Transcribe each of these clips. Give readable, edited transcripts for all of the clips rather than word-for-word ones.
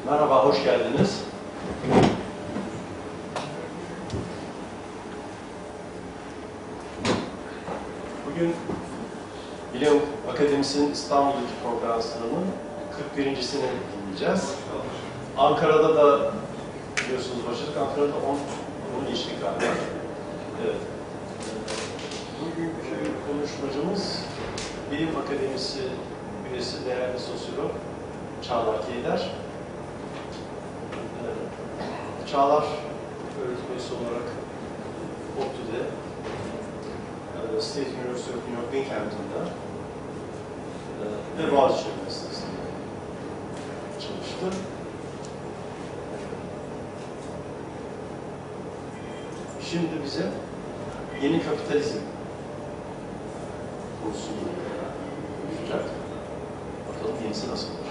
Merhaba, hoş geldiniz. Bugün Bilim Akademisi'nin İstanbul'daki konferanslarının 41.sini dinleyeceğiz. Ankara'da da biliyorsunuz başladık. Ankara'da 10 geçtik galiba. Evet. Bugünkü konuşmacımız Bilim Akademisi üyesi değerli sosyolog Çağlar Keyder. Çağlar öğretim üyesi olarak ODTÜ'de, State University of New York Binghamton'da ve Boğaziçi Üniversitesi'nde çalıştı. Şimdi bize yeni kapitalizm konusunu konuşacak. Bakalım yenisi nasıl olur?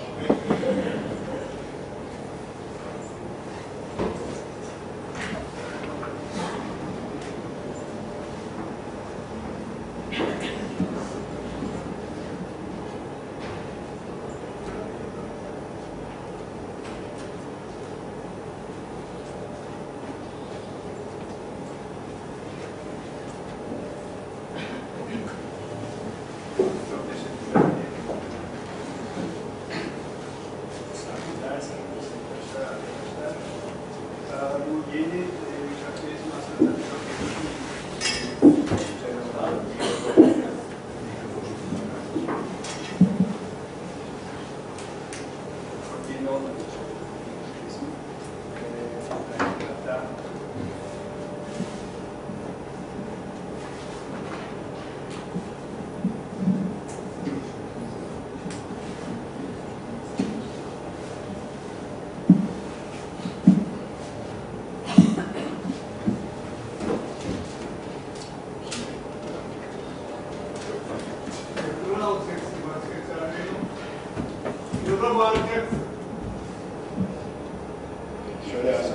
Şöyle yazsam.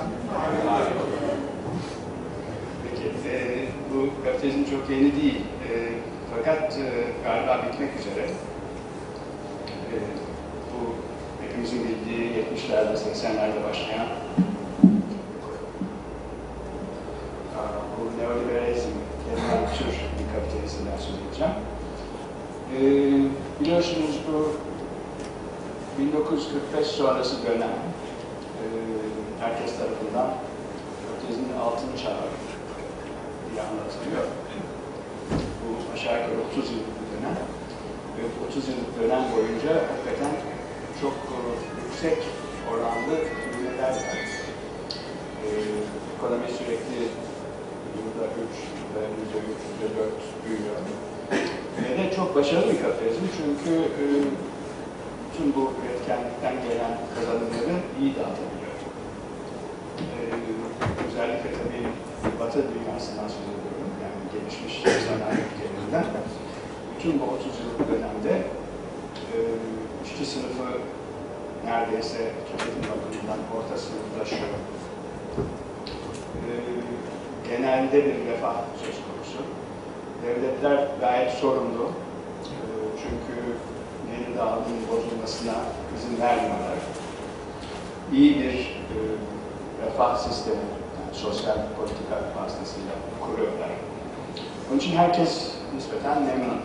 Peki, bu kapitalizm çok yeni değil. Fakat galiba bitmek üzere. Bu hepimizin bildiği 70'lerde, 80'lerde başlayan bu neoliberalizm denilen tür bir kapitalizmden söz edeceğim. Biliyorsunuz bu 1945 sonrası dönem herkes tarafından kapitalizmin altın çağı diye anlatılıyor. Bu aşağı yukarı 30 yıllık bir dönem. Ve 30 yıllık dönem boyunca hakikaten çok yüksek oranlı büyümeler var. Ekonomi sürekli yılda 3, yılda 3, yılda 4 büyüyor. Ve de çok başarılı bir kapitalizm çünkü bütün bu üretkenlikten gelen kazanımları iyi dağıtabiliyor. Özellikle tabii Batı dünyasından söz ediyorum, yani gelişmiş sanayi ülkelerinden. Bütün bu 30 yıllık dönemde işçi sınıfı neredeyse tüketim bakımından orta sınıflaşıyor. Genelde bir refah söz konusu. Devletler gayet sorumlu. Çünkü gelir dağılımının bozulmasına izin vermiyorlar. İyi bir refah sistemi, yani sosyal politika vasıtasıyla kuruyorlar. Onun için herkes nispeten memnun.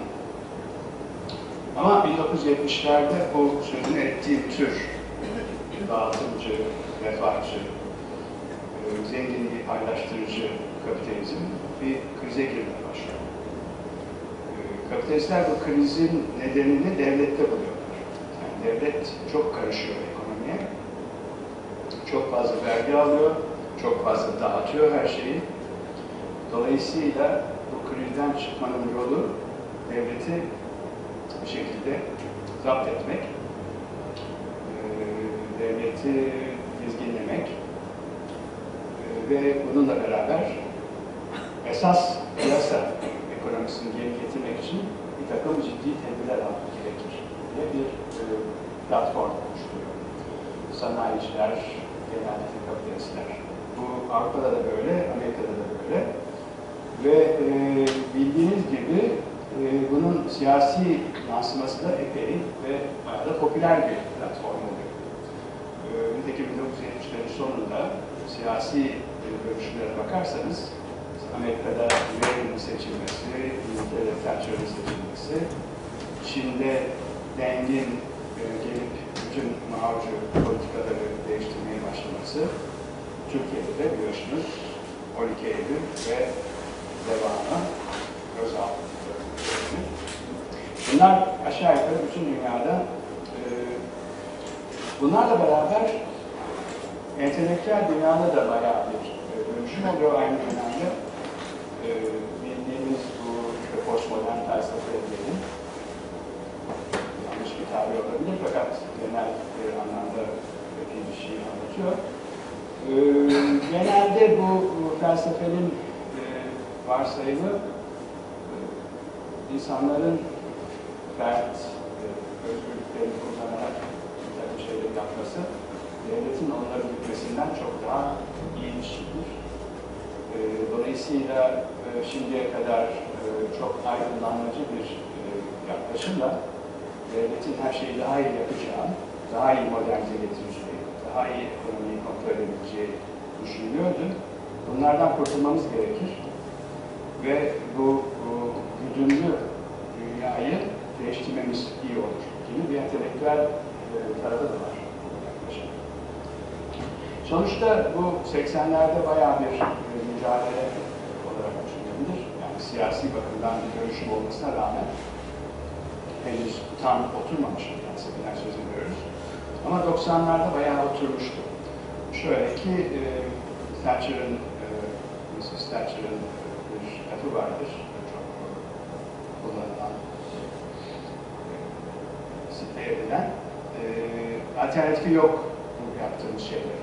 Ama 1970'lerde bu sözünü ettiğim tür dağıtımcı, refahçı, zenginliği paylaştırıcı kapitalizm bir krize girmeye başlıyor. Kapitalistler bu krizin nedenini devlette buluyorlar. Yani devlet çok karışıyor ekonomiye, çok fazla vergi alıyor, çok fazla dağıtıyor her şeyi. Dolayısıyla bu krizden çıkmanın yolu devleti bir şekilde zapt etmek, devleti dizginlemek ve bununla beraber esas piyasa ekonomisini geri getirmek için bir takım ciddi tedbirler almak gerekir diye bir platform oluşturuyor. Sanayiciler, genellikle kapitalistler. Bu Avrupa'da da böyle, Amerika'da da böyle. Ve bildiğiniz gibi bunun siyasi yansıması da epey ve bayağı da popüler bir platform oluyor. Nitekim 1970'lerin sonunda siyasi görüşlere bakarsanız Amerika'da Reagan'ın seçilmesi, İngiltere'de Thatcher'ın seçilmesi, Çin'de Deng'in gelip bütün mağarcı politikaları değiştirmeye başlaması, Türkiye'de de biliyorsunuz 12 Eylül ve devamı Özal. Bunlar aşağı yukarı bütün dünyada bunlarla beraber entelektüel dünyada da bayağı bir dönüşüm oluyor aynı dönemde. Bildiğimiz bu postmodern felsefelerin yanlış bir tabir olabilir fakat genel bir anlamda bir şey anlatıyor. Genelde bu felsefenin varsayımı insanların fert özgürlüklerini kullanarak bir takım şeyleri yapması devletin onları hükmesinden çok daha iyi bir şeydir. Dolayısıyla şimdiye kadar çok aydınlanmacı bir yaklaşımla devletin her şeyi daha iyi yapacağı, daha iyi modernize getireceği, daha iyi ekonomiyi kontrol edebileceği düşünülüyordu. Bunlardan kurtulmamız gerekir ve bu güdümlü dünyayı değiştirmemiz iyi olur gibi bir entelektüel tarafı da var. Sonuçta bu 80'lerde bayağı bir mücadele olarak düşünülebilir. Yani siyasi bakımdan bir dönüşüm olmasına rağmen henüz tam oturmamış bir felsefeden söz ediyoruz. Ama 90'larda bayağı oturmuştu. Şöyle ki Thatcher'ın, Mrs. Thatcher'ın bir lafı vardır. Çok kullanılan, site edilen. Alternatifi yok bu yaptığımız şeyler.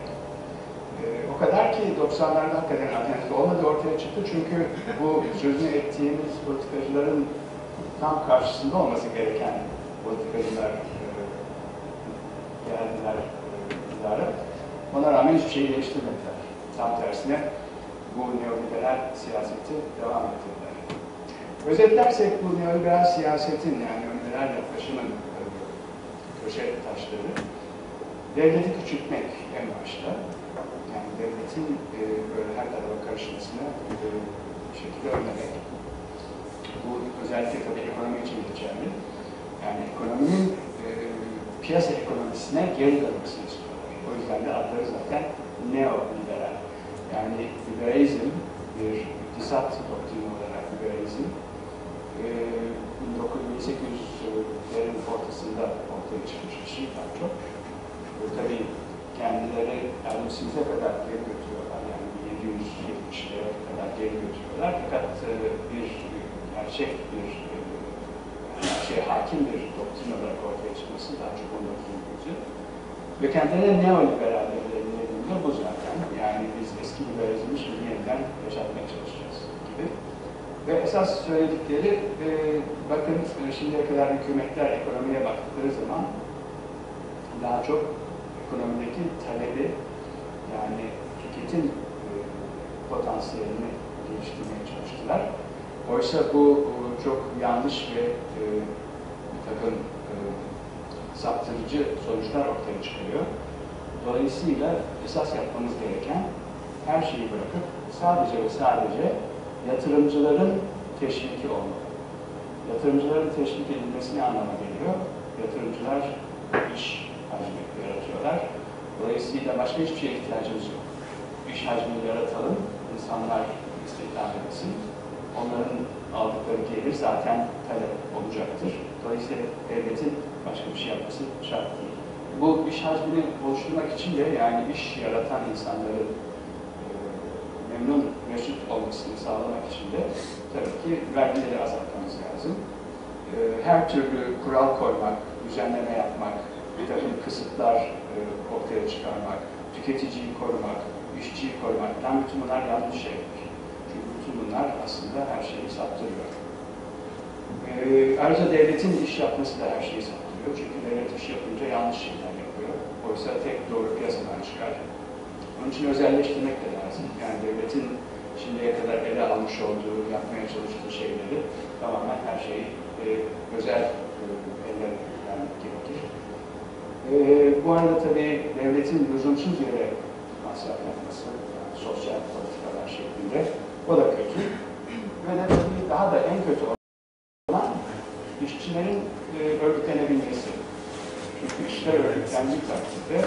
O kadar ki 90'larda hakikaten alternatif olmadı ortaya çıktı çünkü bu sözünü ettiğimiz politikacıların tam karşısında olması gereken politikacılar geldiler iktidara. Ona rağmen hiçbir şeyi değiştirmediler. Tam tersine bu neoliberal siyaseti devam ettirdiler. Özetlersek bu neoliberal siyasetin yani neoliberal yaklaşımın köşe taşları devleti küçültmek en başta. Yani devletin böyle her tarafa karışmasına bir şekilde önlemek. Bu özellikle tabii ekonomi için geçerli. Yani ekonominin piyasa ekonomisine geri dönmesini istiyorlar. O yüzden de adları zaten neoliberal. Yani liberalizm bir iktisat doktrini olarak liberalizm 1800'lerin ortasında ortaya çıkmış bir şey daha çok. Tabii kendileri Adam Smith'e kadar geri götürüyorlar. Yani 770'lere kadar geri götürüyorlar. Fakat bir gerçek bir hakim bir doktrin olarak ortaya çıkması daha çok 19. yüzyıl. Ve kendilerine neoliberal dediğinde bu zaten. Yani biz eski liberalizmi şimdi yeniden yaşatmaya çalışacağız gibi. Ve esas söyledikleri, bakın şimdiye kadar hükümetler ekonomiye baktıkları zaman daha çok ekonomideki talebi yani tüketim potansiyelini geliştirmeye çalıştılar. Oysa bu çok yanlış ve bir takım saptırıcı sonuçlar ortaya çıkıyor. Dolayısıyla esas yapmamız gereken her şeyi bırakıp sadece ve sadece yatırımcıların teşviki olmalı. Yatırımcıların teşvik edilmesi ne anlama geliyor? Yatırımcılar iş hacmi yaratıyorlar. Dolayısıyla başka hiçbir şeye ihtiyacımız yok. İş hacmini yaratalım, insanlar istihdam etsin. Onların aldıkları gelir zaten talep olacaktır. Dolayısıyla devletin başka bir şey yapması şart değil. Bu iş hacmini oluşturmak için de yani iş yaratan insanların memnun, mesut olmasını sağlamak için de tabii ki vergileri azaltmamız lazım. Her türlü kural koymak, düzenleme yapmak, bir takım kısıtlar ortaya çıkarmak, tüketiciyi korumak, işçiyi korumak, bütün bunlar yanlış şeyler. Çünkü bütün bunlar aslında her şeyi saptırıyor. Ayrıca devletin iş yapması da her şeyi saptırıyor. Çünkü devlet iş yapınca yanlış şeyler yapıyor. Oysa tek doğru piyasadan çıkar. Onun için özelleştirmek de lazım. Yani devletin şimdiye kadar ele almış olduğu, yapmaya çalıştığı şeyleri tamamen her şeyi özel ellerden gerekir. Bu arada tabii devletin lüzumsuz yere masraf yapması, yani sosyal politikalar şeklinde, o da kötü. Ve de tabii daha da en kötü olan işçilerin örgütlenebilmesi. Çünkü işçiler örgütlendiği takdirde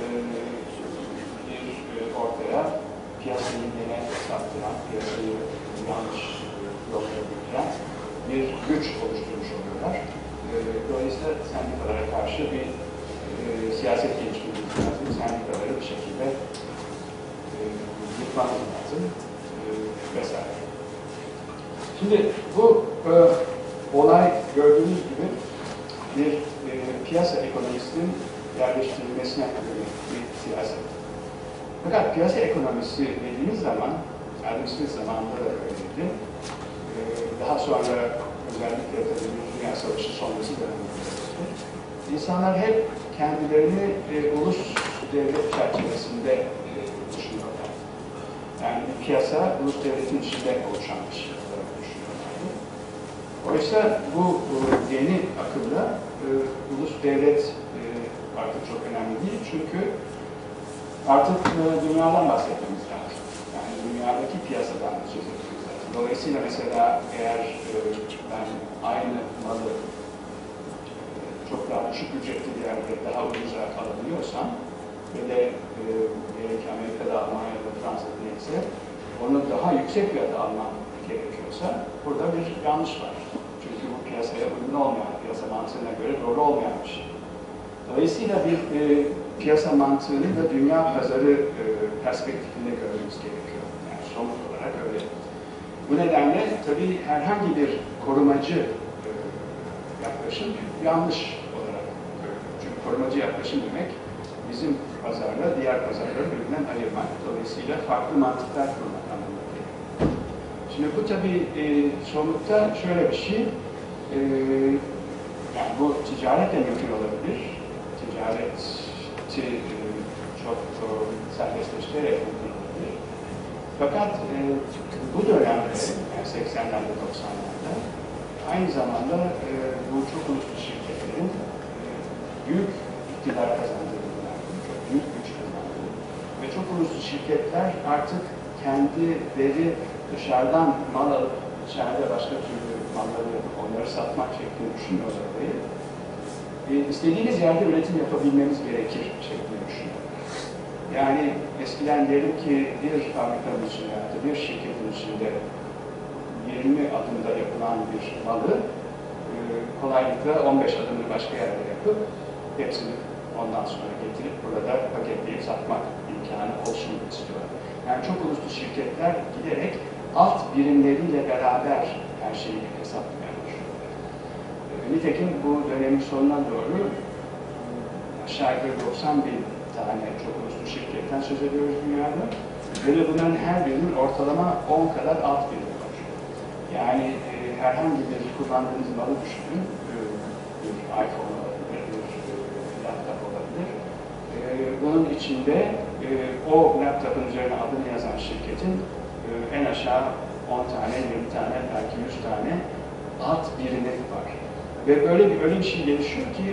bir ortaya piyasayı gene saptıran, piyasayı yanlış yollara götüren bir güç oluşturmuş oluyorlar. Dolayısıyla sendikalara karşı bir siyaset geliştirmesi lazım. Sendikaları bir şekilde yıkmamız lazım vesaire. Şimdi bu olay gördüğünüz gibi bir piyasa ekonomisinin yerleştirilmesine yönelik bir siyaset. Fakat piyasa ekonomisi dediğimiz zaman, Adam Smith zamanında da öyleydi. Daha sonra özellikle tabii Dünya Savaşı sonrası dönemde İnsanlar hep kendilerini ulus devlet çerçevesinde düşünüyorlar. Yani bir piyasa, ulus devletin içinde oluşan bir şey olarak düşünüyorlardı. Oysa bu yeni akımda ulus devlet artık çok önemli değil. Çünkü artık dünyadan bahsetmemiz lazım. Yani dünyadaki piyasadan söz etmemiz lazım. Dolayısıyla mesela eğer ben aynı malı çok daha düşük ücretli bir yerde daha ucuza alabiliyorsam ve de gerek Amerika'da, Almanya'da, Fransa'da neyse onu daha yüksek fiyata almam gerekiyorsa burada bir yanlış var. Çünkü bu piyasaya uygun olmayan, piyasa mantığına göre doğru olmayan bir şey. Dolayısıyla bir piyasa mantığını da dünya pazarı perspektifinde görmemiz gerekiyor. Yani somut olarak öyle. Bu nedenle tabii herhangi bir korumacı yaklaşım yanlış olarak görülüyor. Çünkü korumacı yaklaşım demek bizim pazarla diğer pazarları birbirinden ayırmak. Dolayısıyla farklı mantıklar kurmak anlamına geliyor. Şimdi bu tabii somutta şöyle bir şey. Yani bu ticaretle mümkün olabilir. Ticareti çok serbestleştirerek mümkün olabilir. Fakat bu dönemde, yani 80'lerde, 90'larda aynı zamanda bu çok uluslu şirketlerin büyük iktidar kazandığı dönemde, çok büyük güç kazandığı ve çok uluslu şirketler artık kendileri dışarıdan mal alıp içeride başka türlü malları yapıp onları satmak şeklinde düşünmüyorlar değil. İstediğimiz yerde üretim yapabilmemiz gerekir şeklinde düşünüyorlar. Yani eskiden diyelim ki bir fabrikanın içinde, bir şirketin içinde 20 adımda yapılan bir malı kolaylıkla 15 adımını başka yerde yapıp hepsini ondan sonra getirip burada paketleyip satmak imkanı olsun istiyorlar. Yani çok uluslu şirketler giderek alt birimleriyle beraber her şeyi hesaplamaya başlıyorlar. Nitekim bu dönemin sonuna doğru aşağı yukarı 90 bin tane çok uluslu şirketten söz ediyoruz dünyada. Ve bunların her birinin ortalama 10 kadar alt birimi var. Yani herhangi bir kullandığınız malı düşünün. Bir iPhone olabilir, bir laptop olabilir. Bunun içinde o laptopun üzerine adını yazan şirketin en aşağı 10 tane, 20 tane, belki 100 tane alt birimi var. Ve öyle bir şey gelişiyor ki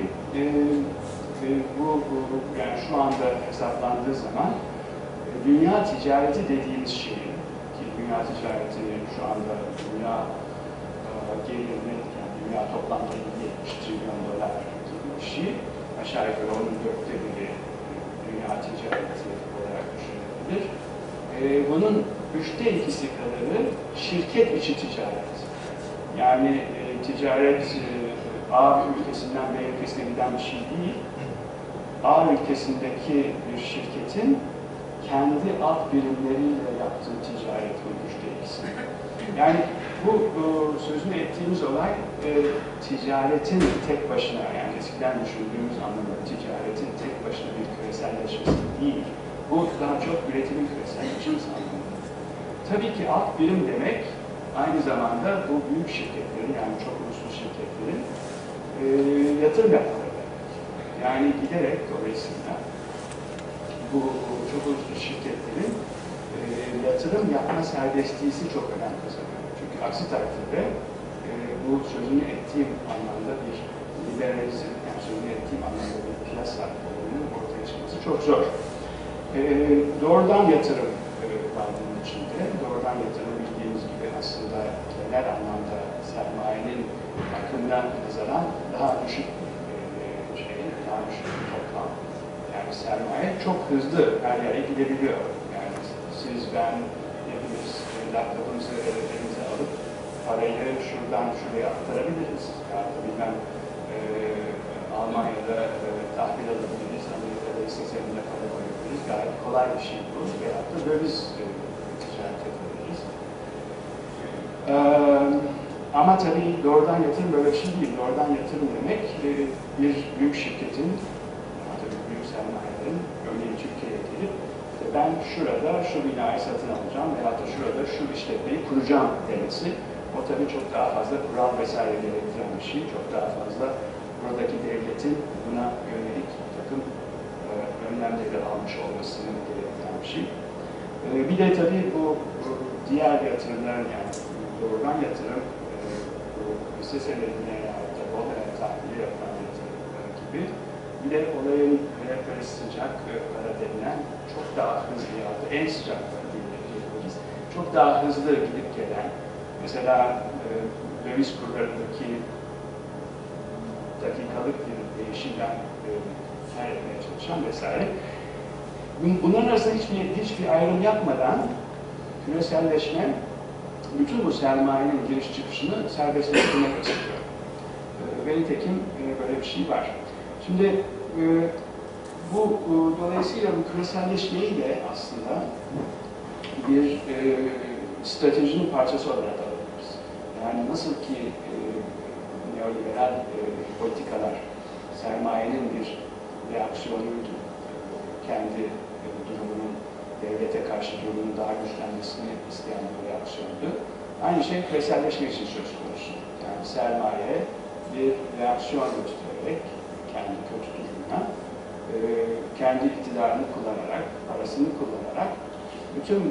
bu yani şu anda hesaplandığı zaman dünya ticareti dediğimiz şeyin, ki dünya ticareti şu anda dünya gelirini, yani dünya toplam geliri 70 trilyon dolar gibi bir şey, aşağı yukarı onun 4'te biri dünya ticareti olarak düşünülebilir. Bunun 3'te 2'si kadarı şirket içi ticaret. Yani ticaret A ülkesinden B ülkesine giden bir şey değil. A ülkesindeki bir şirketin kendi alt birimleriyle yaptığı ticaretin 3'te 2'si. Yani bu sözünü ettiğimiz olay ticaretin tek başına, yani eskiden düşündüğümüz anlamda ticaretin tek başına bir küreselleşmesi değil. Bu daha çok üretimin küreselleşmesi anlamında. Tabii ki alt birim demek aynı zamanda bu büyük şirketlerin, yani çok uluslu şirketlerin yatırım yapmaları. Yani giderek dolayısıyla bu çok uluslu şirketlerin yatırım yapma serbestliği çok önem kazanıyor. Çünkü aksi takdirde bu sözünü ettiğim anlamda bir liberalizm, yani sözünü ettiğim anlamda bir olayının ortaya çıkması çok zor. Doğrudan yatırım var bunun içinde. Doğrudan yatırım bildiğimiz gibi aslında genel anlamda sermayenin akımına nazaran daha düşük daha düşük bir toplam. Yani sermaye çok hızlı her yere gidebiliyor. Yani siz, ben, hepimiz laptopumuzu elimize alıp parayı şuradan şuraya aktarabiliriz. Yani bilmem Almanya'da tahvil alabiliriz, Amerika'da istediğinde para koyabiliriz. Gayet kolay bir şey bu. Veyahut da döviz ticaret edebiliriz. Ama tabii doğrudan yatırım böyle bir şey değil. Doğrudan yatırım demek bir büyük şirketin, tabii büyük sermayelerin, örneğin Türkiye'ye gelip ben şurada şu binayı satın alacağım veya da şurada şu işletmeyi kuracağım demesi. O tabii çok daha fazla kural vesaire gerektiren bir şey. Çok daha fazla buradaki devletin buna yönelik bir takım önlemleri almış olmasını gerektiren bir şey. Bir de tabii bu diğer yatırımların, yani doğrudan yatırım, bu hisse senedine yahut da bonaya tahvili yapan yatırım gibi, bir de olayın böyle sıcak para denilen çok daha hızlı yahut da en sıcak para diyebiliriz, çok daha hızlı gidip gelen, mesela döviz kurlarındaki dakikalık bir değişimden kâr etmeye çalışan vesaire. Bunların arasında hiçbir ayrım yapmadan küreselleşme bütün bu sermayenin giriş çıkışını serbestleştirmek istiyor. Ve nitekim böyle bir şey var. Şimdi dolayısıyla bu küreselleşmeyi de aslında bir stratejinin parçası olarak alabiliriz. Yani nasıl ki neoliberal politikalar sermayenin bir reaksiyonuydu, kendi durumunun, devlete karşı durumunun daha güçlenmesini isteyen bir reaksiyondu. Aynı şey küreselleşme için söz konusu. Yani sermaye bir reaksiyon göstererek kendi kötü durumuna, kendi iktidarını kullanarak, parasını kullanarak bütün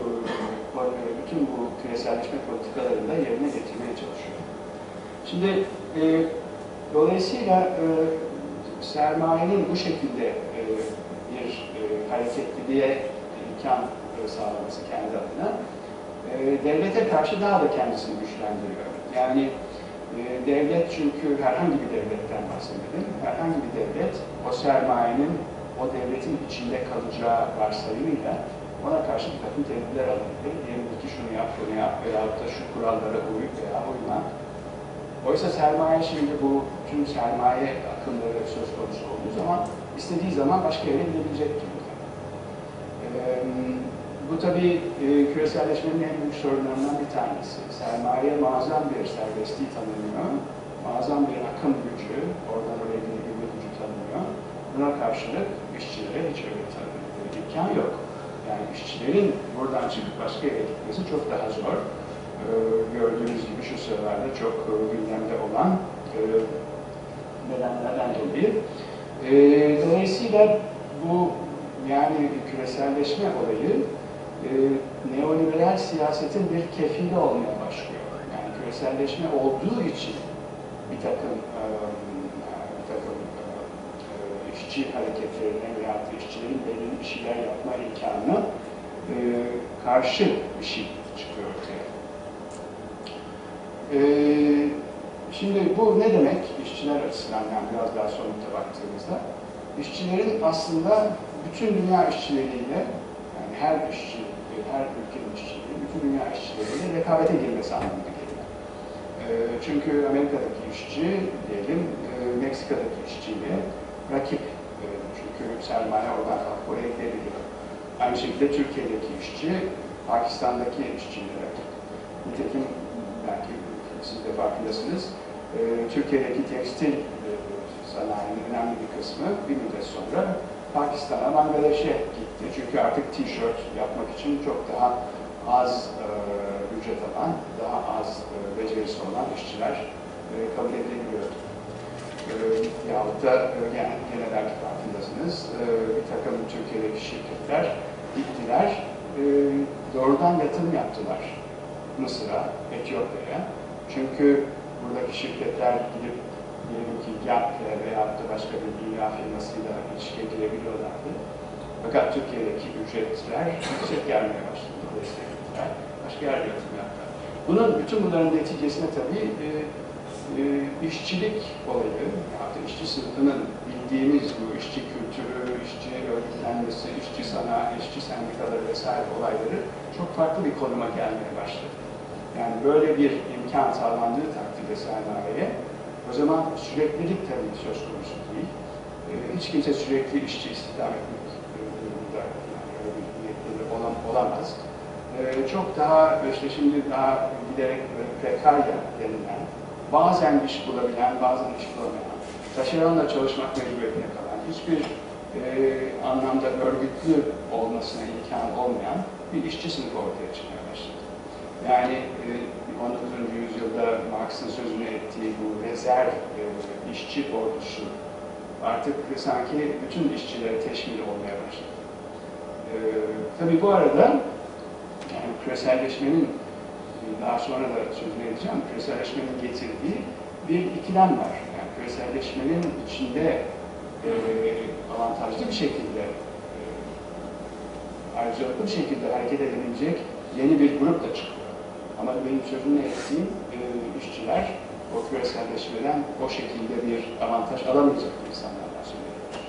bu küreselleşme politikalarını da yerine getirmeye çalışıyor. Şimdi dolayısıyla sermayenin bu şekilde bir hareketliliğe imkan sağlaması kendi adına devlete karşı daha da kendisini güçlendiriyor. Yani devlet, çünkü herhangi bir devletten bahsedelim, herhangi bir devlet o sermayenin o devletin içinde kalacağı varsayımıyla ona karşı bir takım tedbirler alabilir. Diyelim ki şunu yap, bunu yap veyahut da şu kurallara uy veya uyma. Oysa sermaye, şimdi bu tüm sermaye akımları söz konusu olduğu zaman istediği zaman başka yere gidebilecek durumda. Bu tabii küreselleşmenin en büyük sorunlarından bir tanesi. Sermaye muazzam bir serbestliği tanımıyor, muazzam bir akım gücü, oradan oraya gidebilme gücü tanımıyor. Buna karşılık işçilere hiç öyle bir imkan yok. Yani işçilerin buradan çıkıp başka yere gitmesi çok daha zor. Gördüğünüz gibi şu sıralarda çok gündemde olan nedenlerden dolayı. Dolayısıyla bu, yani küreselleşme olayı neoliberal siyasetin bir kefili olmaya başlıyor. Yani küreselleşme olduğu için bir takım işçi hareketlerine veya işçilerin belirli bir şeyler yapma imkanına karşı bir şey çıkıyor ortaya. Şimdi bu ne demek işçiler açısından, yani biraz daha somutta baktığımızda? İşçilerin aslında bütün dünya işçileriyle, yani her işçi, her ülkenin işçileri, bütün dünya işçileriyle rekabete girmesi anlamına geliyor. Çünkü Amerika'daki işçi, diyelim, Meksika'daki işçiyle rakip. Çünkü sermaye oradan kalkıp oraya gidebiliyor. Aynı şekilde Türkiye'deki işçi, Pakistan'daki işçiyle rakip. Nitekim belki siz de farkındasınız, Türkiye'deki tekstil sanayinin önemli bir kısmı bir müddet sonra Pakistan'a, Bangladeş'e gitti. Çünkü artık tişört yapmak için çok daha az ücret alan, daha az becerisi olan işçiler kabul edilebiliyordu. Yahut da yani gene belki farkındasınız, bir takım Türkiye'deki şirketler gittiler, doğrudan yatırım yaptılar Mısır'a, Etiyopya'ya. Çünkü buradaki şirketler gidip diyelim ki Gap'le veya da başka bir dünya firmasıyla ilişkiye girebiliyorlardı. Fakat Türkiye'deki ücretler yüksek gelmeye başladı. Dolayısıyla başka yerde yatırım yaptılar. Bütün bunların neticesinde tabii işçilik olayı, yani işçi sınıfının bildiğimiz bu işçi kültürü, işçi örgütlenmesi, işçi sanayi, işçi sendikaları vesaire olayları çok farklı bir konuma gelmeye başladı. Yani böyle bir imkan sağlandığı takdirde sermayeye, o zaman süreklilik tabii söz konusu değil. Hiç kimse sürekli işçi istihdam etmek durumunda olamaz. Çok daha, işte şimdi daha giderek prekarya denilen, bazen iş bulabilen, bazen iş bulamayan, taşeronla çalışmak mecburiyetine kalan, hiçbir anlamda örgütlü olmasına imkan olmayan bir işçi sınıfı ortaya çıkmaya başladı. Yani 19. yüzyılda Marx'ın sözünü ettiği bu rezerv işçi ordusu artık sanki bütün işçilere teşmil olmaya başladı. Tabii bu arada yani küreselleşmenin, daha sonra da sözünü edeceğim, küreselleşmenin getirdiği bir ikilem var. Yani küreselleşmenin içinde avantajlı bir şekilde, ayrıcalıklı bir şekilde hareket edebilecek yeni bir grup da çıkıyor. Ama benim sözünü ettiğim işçiler o küreselleşmeden o şekilde bir avantaj alamayacak insanlardan söylüyoruz.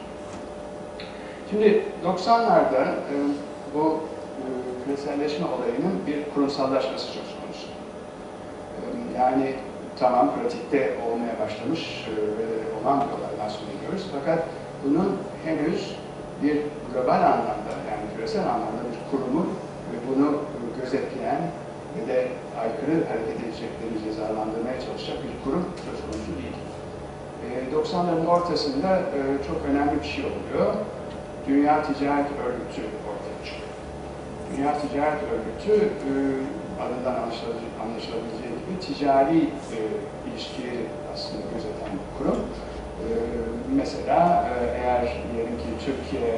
Şimdi 90'larda bu küreselleşme olayının bir kurumsallaşması söz konusu. Yani tamam pratikte olmaya başlamış ve olan bir olaydan söylüyoruz. Fakat bunun henüz bir global anlamda, yani küresel anlamda bir kurumu ve bunu gözetleyen ve de aykırı hareket edecekleri cezalandırmaya çalışacak bir kurum söz konusu değil. 90'ların ortasında çok önemli bir şey oluyor. Dünya Ticaret Örgütü ortaya çıkıyor. Dünya Ticaret Örgütü adından anlaşılabileceği gibi ticari ilişkileri aslında gözeten bir kurum. Mesela eğer diyelim ki Türkiye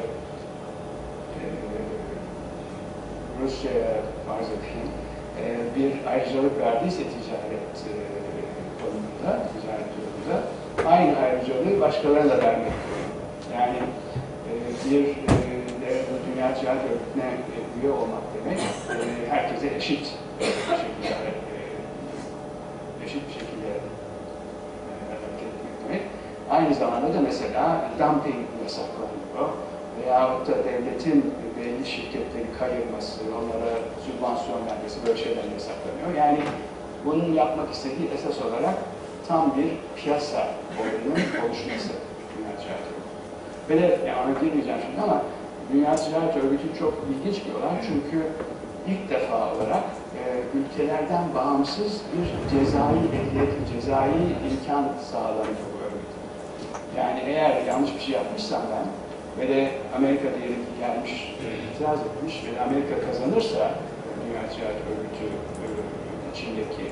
Rusya'ya farz edeyim bir ayrıcalık verdiyse ticaret konumunda, ticaret yolunda aynı ayrıcalığı başkalarına da vermek gerekiyor. Yani bir Dünya Ticaret Örgütü'ne üye olmak demek herkese eşit bir şekilde hareket etmek demek. Aynı zamanda da mesela dumping yasaklanıyor veyahut da devletin belli şirketleri kayırması, onlara sübvansiyon vermesi, böyle şeyler yasaklanıyor. Yani bunun yapmak istediği esas olarak tam bir piyasa olayının oluşması Dünya Ticaret Örgütü. Ve de yani ona girmeyeceğim şimdi ama Dünya Ticaret Örgütü çok ilginç bir olay çünkü ilk defa olarak ülkelerden bağımsız bir cezai imkan sağlanıyor bu örgüt. Yani eğer yanlış bir şey yapmışsam ben ve de Amerika diyelim ki gelmiş, itiraz etmiş ve Amerika kazanırsa Dünya Ticaret Örgütü içindeki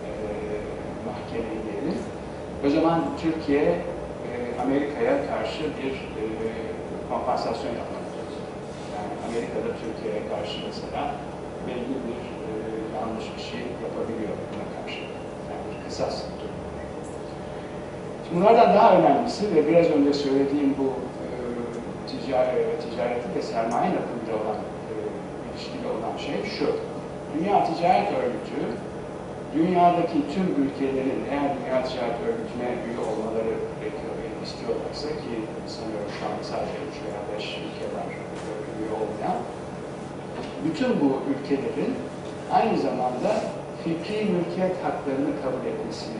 mahkemeyi diyelim, o zaman Türkiye Amerika'ya karşı bir kompansasyon yapmak zorunda. Yani Amerika'da Türkiye'ye karşı mesela belli bir yanlış bir şey yapabiliyor buna karşı. Yani bir kısas durumu. Şimdi bunlardan daha önemlisi ve biraz önce söylediğim bu ticareti ve sermaye nakliyle olan ilişkili olan şey şu. Dünya Ticaret Örgütü dünyadaki tüm ülkelerin eğer Dünya Ticaret Örgütü'ne üye olmaları istiyorlarsa ki sanıyorum şu an sadece 3 veya 5 ülke var üye olmayan, bütün bu ülkelerin aynı zamanda fikri mülkiyet haklarını kabul etmesini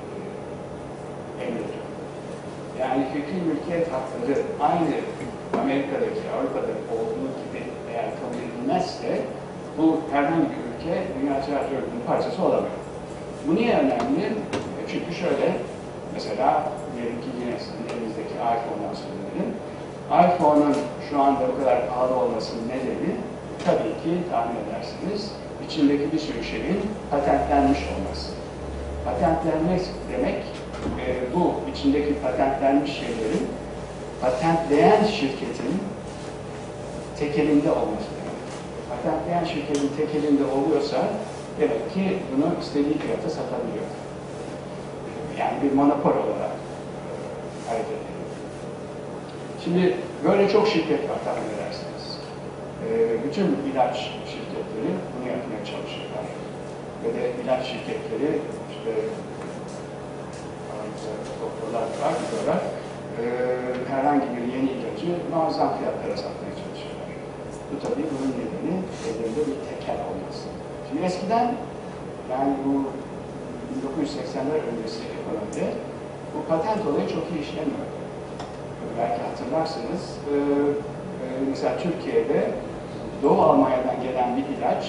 emrediyor. Yani fikri mülkiyet hakları aynı Amerika'daki, Avrupa'daki olduğu gibi eğer kabul edilmezse bu herhangi bir ülke Dünya Ticaret Örgütü'nün parçası olamıyor. Bu niye önemli? Çünkü şöyle, mesela diyelim ki yine sizin elinizdeki iPhone'dan söyleyelim. iPhone'un şu anda bu kadar pahalı olmasının nedeni tabii ki tahmin edersiniz içindeki bir sürü şeyin patentlenmiş olması. Patentlenmek demek bu içindeki patentlenmiş şeylerin patentleyen şirketin tekelinde olması demek. Patentleyen şirketin tekelinde oluyorsa demek ki bunu istediği fiyata satabiliyor. Yani bir monopol olarak hareket ediyor. Şimdi böyle çok şirket var tahmin edersiniz. Bütün ilaç şirketleri bunu yapmaya çalışıyorlar. Ve de ilaç şirketleri işte doktorlar var, diyorlar. Herhangi bir yeni ilacı muazzam fiyatlara satmaya çalışıyorlar. Bu tabii bunun nedeni ellerinde bir tekel olması. Şimdi eskiden yani bu 1980'ler öncesi ekonomide bu patent olayı çok iyi işlemiyordu. Belki hatırlarsınız, mesela Türkiye'de Doğu Almanya'dan gelen bir ilaç,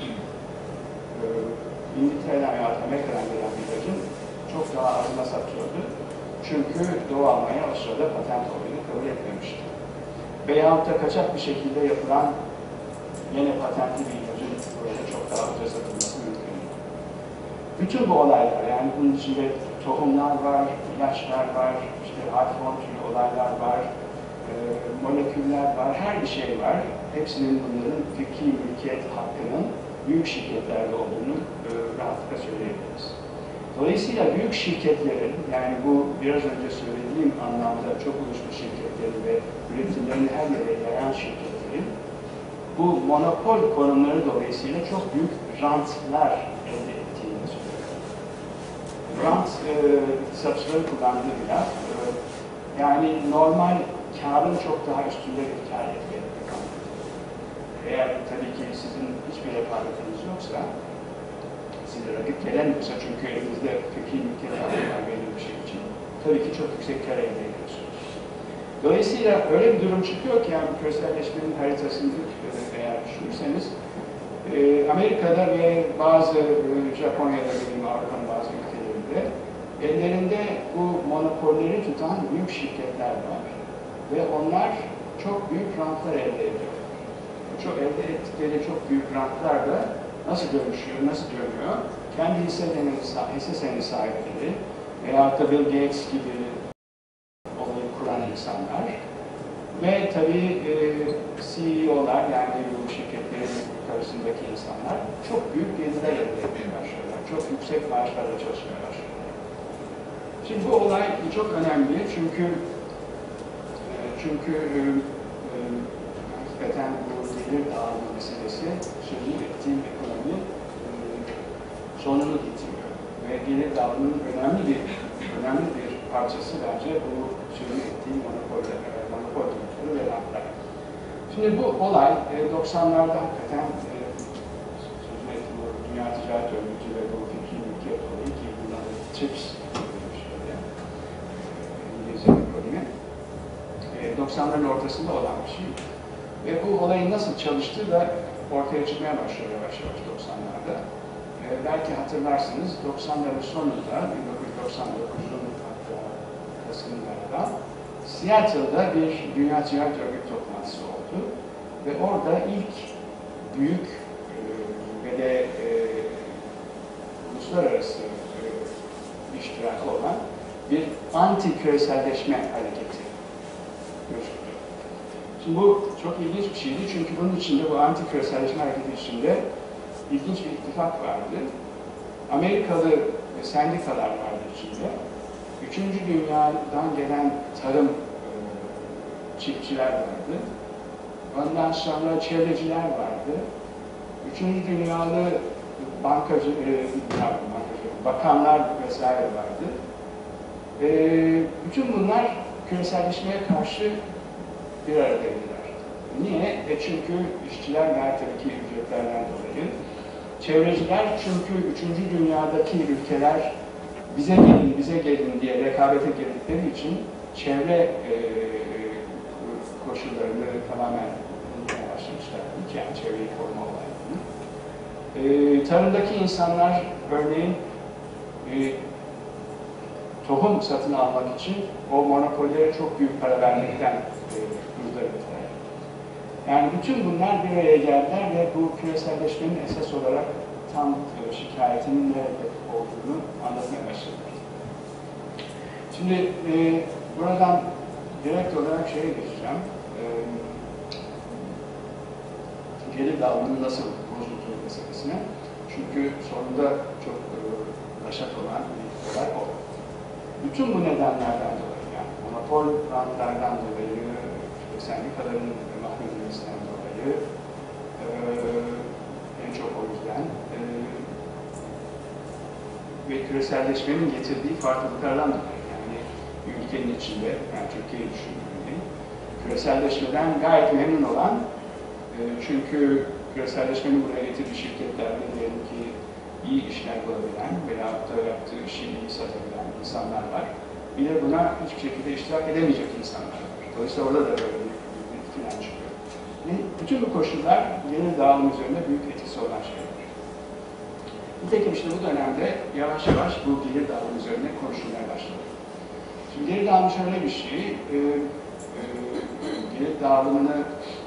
İngiltere'den veya Amerika'dan gelen bir ilacın çok daha azına satıyordu. Çünkü Doğu Almanya o sırada patent olayını kabul etmemişti. Veyahut da kaçak bir şekilde yapılan yine patentli bir ilacın burada çok daha ucuza satılması mümkün. Bütün bu olaylar, yani bunun içinde tohumlar var, ilaçlar var, işte iPhone türü olaylar var, moleküller var, her bir şey var. Hepsinin bunların fikri mülkiyet hakkının büyük şirketlerde olduğunu rahatlıkla söyleyebiliriz. Dolayısıyla büyük şirketlerin, yani bu biraz önce söylediğim anlamda çok uluslu şirketlerin ve üretimlerini her yere yayan şirketlerin bu monopol konumları dolayısıyla çok büyük rantlar elde ettiğini söylüyor. Rant, iktisatçıları kullandığı bir laf. Yani normal kârın çok daha üstünde bir kâr elde etmek anlamında. Eğer tabii ki sizin hiçbir rekabetiniz yoksa, size rakip gelemiyorsa çünkü elinizde fikri mülkiyet hakkı var belli bir şey için, tabii ki çok yüksek kâr elde ediyorsunuz. Dolayısıyla öyle bir durum çıkıyor ki yani küreselleşmenin haritasını eğer düşünürseniz, Amerika'da ve bazı Japonya'da gibi Avrupa'nın bazı ülkelerinde ellerinde bu monopolleri tutan büyük şirketler var. Ve onlar çok büyük rantlar elde ediyor. Çok elde ettikleri çok büyük rantlar da nasıl dönüşüyor, nasıl dönüyor? Kendi hisse senedi sahipleri veyahut da Bill Gates gibi olayı kuran insanlar ve tabii CEO'lar, yani bu şirketlerin karşısındaki insanlar çok büyük gelirler elde etmeye başlıyorlar. Çok yüksek maaşlarla çalışmaya başlıyorlar. Şimdi bu olay çok önemli çünkü hakikaten bu gelir dağılma meselesi sözünü ettiğim ekonominin sonunu getiriyor. Ve gelir dağılımının önemli bir parçası bence bu sözünü ettiğim monopol durumları ve rantlar. Şimdi bu olay 90'larda hakikaten sözünü ettiğim bu Dünya Ticaret Örgütü ve bu fikri mülkiyet olayı ki bunlar TRIPS İngilizce ekonomi 90'ların ortasında olan bir şey. Ve bu olayın nasıl çalıştığı da ortaya çıkmaya başlıyor yavaş yavaş 90'larda. Belki hatırlarsınız 90'ların sonunda 1999'un hatta Kasım'larda Seattle'da bir Dünya Ticaret Örgütü toplantısı oldu. Ve orada ilk büyük ve de uluslararası iştirakı olan bir anti-küreselleşme hareketi görüşüldü. Şimdi bu çok ilginç bir şeydi çünkü bunun içinde, bu anti-küreselleşme hareketi içinde ilginç bir ittifak vardı. Amerikalı sendikalar vardı içinde. Üçüncü dünyadan gelen tarım çiftçiler vardı. Ondan sonra çevreciler vardı. Üçüncü dünyalı bakanlar vesaire vardı. Bütün bunlar küreselleşmeye karşı bir aradaydılar. Niye? Çünkü işçiler gayet tabii ki ücretlerden dolayı. Çevreciler çünkü üçüncü dünyadaki ülkeler bize gelin diye rekabete girdikleri için çevre koşullarını tamamen unutmaya başlamışlardı. Yani çevreyi koruma olaylarını. Tarımdaki insanlar örneğin tohum satın almak için o monopollere çok büyük para vermekten durduruldular. Yani bütün bunlar bir araya geldiler ve bu küreselleşmenin esas olarak tam şikayetinin nerede olduğunu anlatmaya başladılar. Şimdi buradan direkt olarak şeye geçeceğim. Gelir dağılımının nasıl bozulduğu meselesine. Çünkü sonunda çok başat olan bir olay o. Bütün bu nedenlerden dolayı, yani monopol rantlardan dolayı, sendikaların mahkumiyetinden dolayı, en çok o yüzden ve küreselleşmenin getirdiği farklılıklardan dolayı, yani ülkenin içinde, yani Türkiye'yi düşündüğümde, küreselleşmeden gayet memnun olan, çünkü küreselleşmenin buraya getirdiği şirketlerde diyelim ki iyi işler bulabilen veyahut da yaptığı işi iyi satabilen insanlar var. Bir de buna hiçbir şekilde iştirak edemeyecek insanlar var. Dolayısıyla orada da böyle bir etkilen çıkıyor. Bütün bu koşullar gelir dağılım üzerinde büyük etkisi olan şeyler. Nitekim işte bu dönemde yavaş yavaş bu gelir dağılım üzerine konuşulmaya başladı. Şimdi gelir dağılımı şöyle bir şey, gelir dağılımını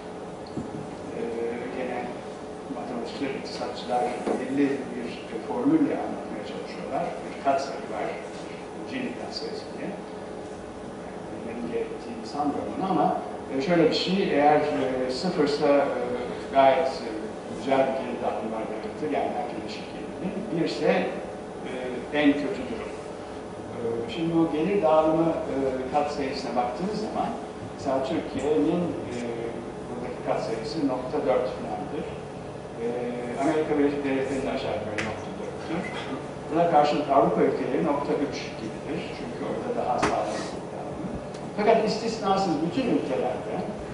gene matematikçiler, iktisatçılar belli bir formülle anlatmaya çalışıyorlar. Bir katsayı var, Gini katsayısı diye. Benim gerektiğini sanmıyorum onu ama şöyle bir şey, eğer sıfırsa gayet güzel bir gelir dağılımı var demektir, yani herkes eşit gelir. Bir ise en kötü durum. Şimdi bu gelir dağılımı katsayısına baktığınız zaman, mesela Türkiye'nin buradaki katsayısı .4 falandır. Amerika Birleşik Devletleri'nin aşağı yukarı .4'tür. Buna karşılık Avrupa ülkeleri .3 gibidir. Çünkü orada daha sağlam bir dağılımı. Fakat istisnasız bütün ülkelerde,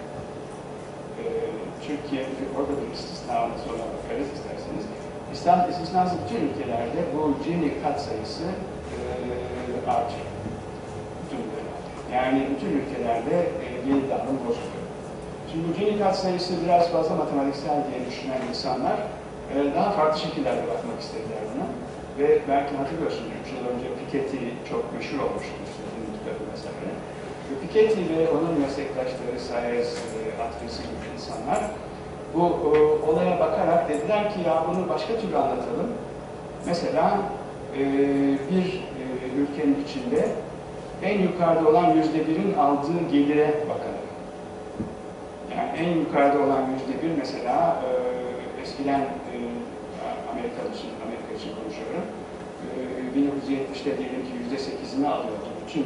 Türkiye orada bir istisna sonra bakarız isterseniz, istisnasız bütün ülkelerde bu Gini katsayısı artıyor. Bütün ülkelerde. Yani bütün ülkelerde gelir dağılım bozuluyor. Şimdi bu Gini katsayısı biraz fazla matematiksel diye düşünen insanlar daha farklı şekillerde bakmak istediler buna. Ve belki hatırlıyorsunuz, 3 yıl önce Piketty çok meşhur olmuştu, Gini kitabı vesaire. Piketty ve onun meslektaşları Sayers, Atkins gibi insanlar bu olaya bakarak dediler ki ya bunu başka türlü anlatalım. Mesela bir ülkenin içinde en yukarıda olan %1'in aldığı gelire bakalım. Yani en yukarıda olan %1 mesela eskiden Amerika için konuşuyorum. 1970'te diyelim ki %8'ini alıyordu bütün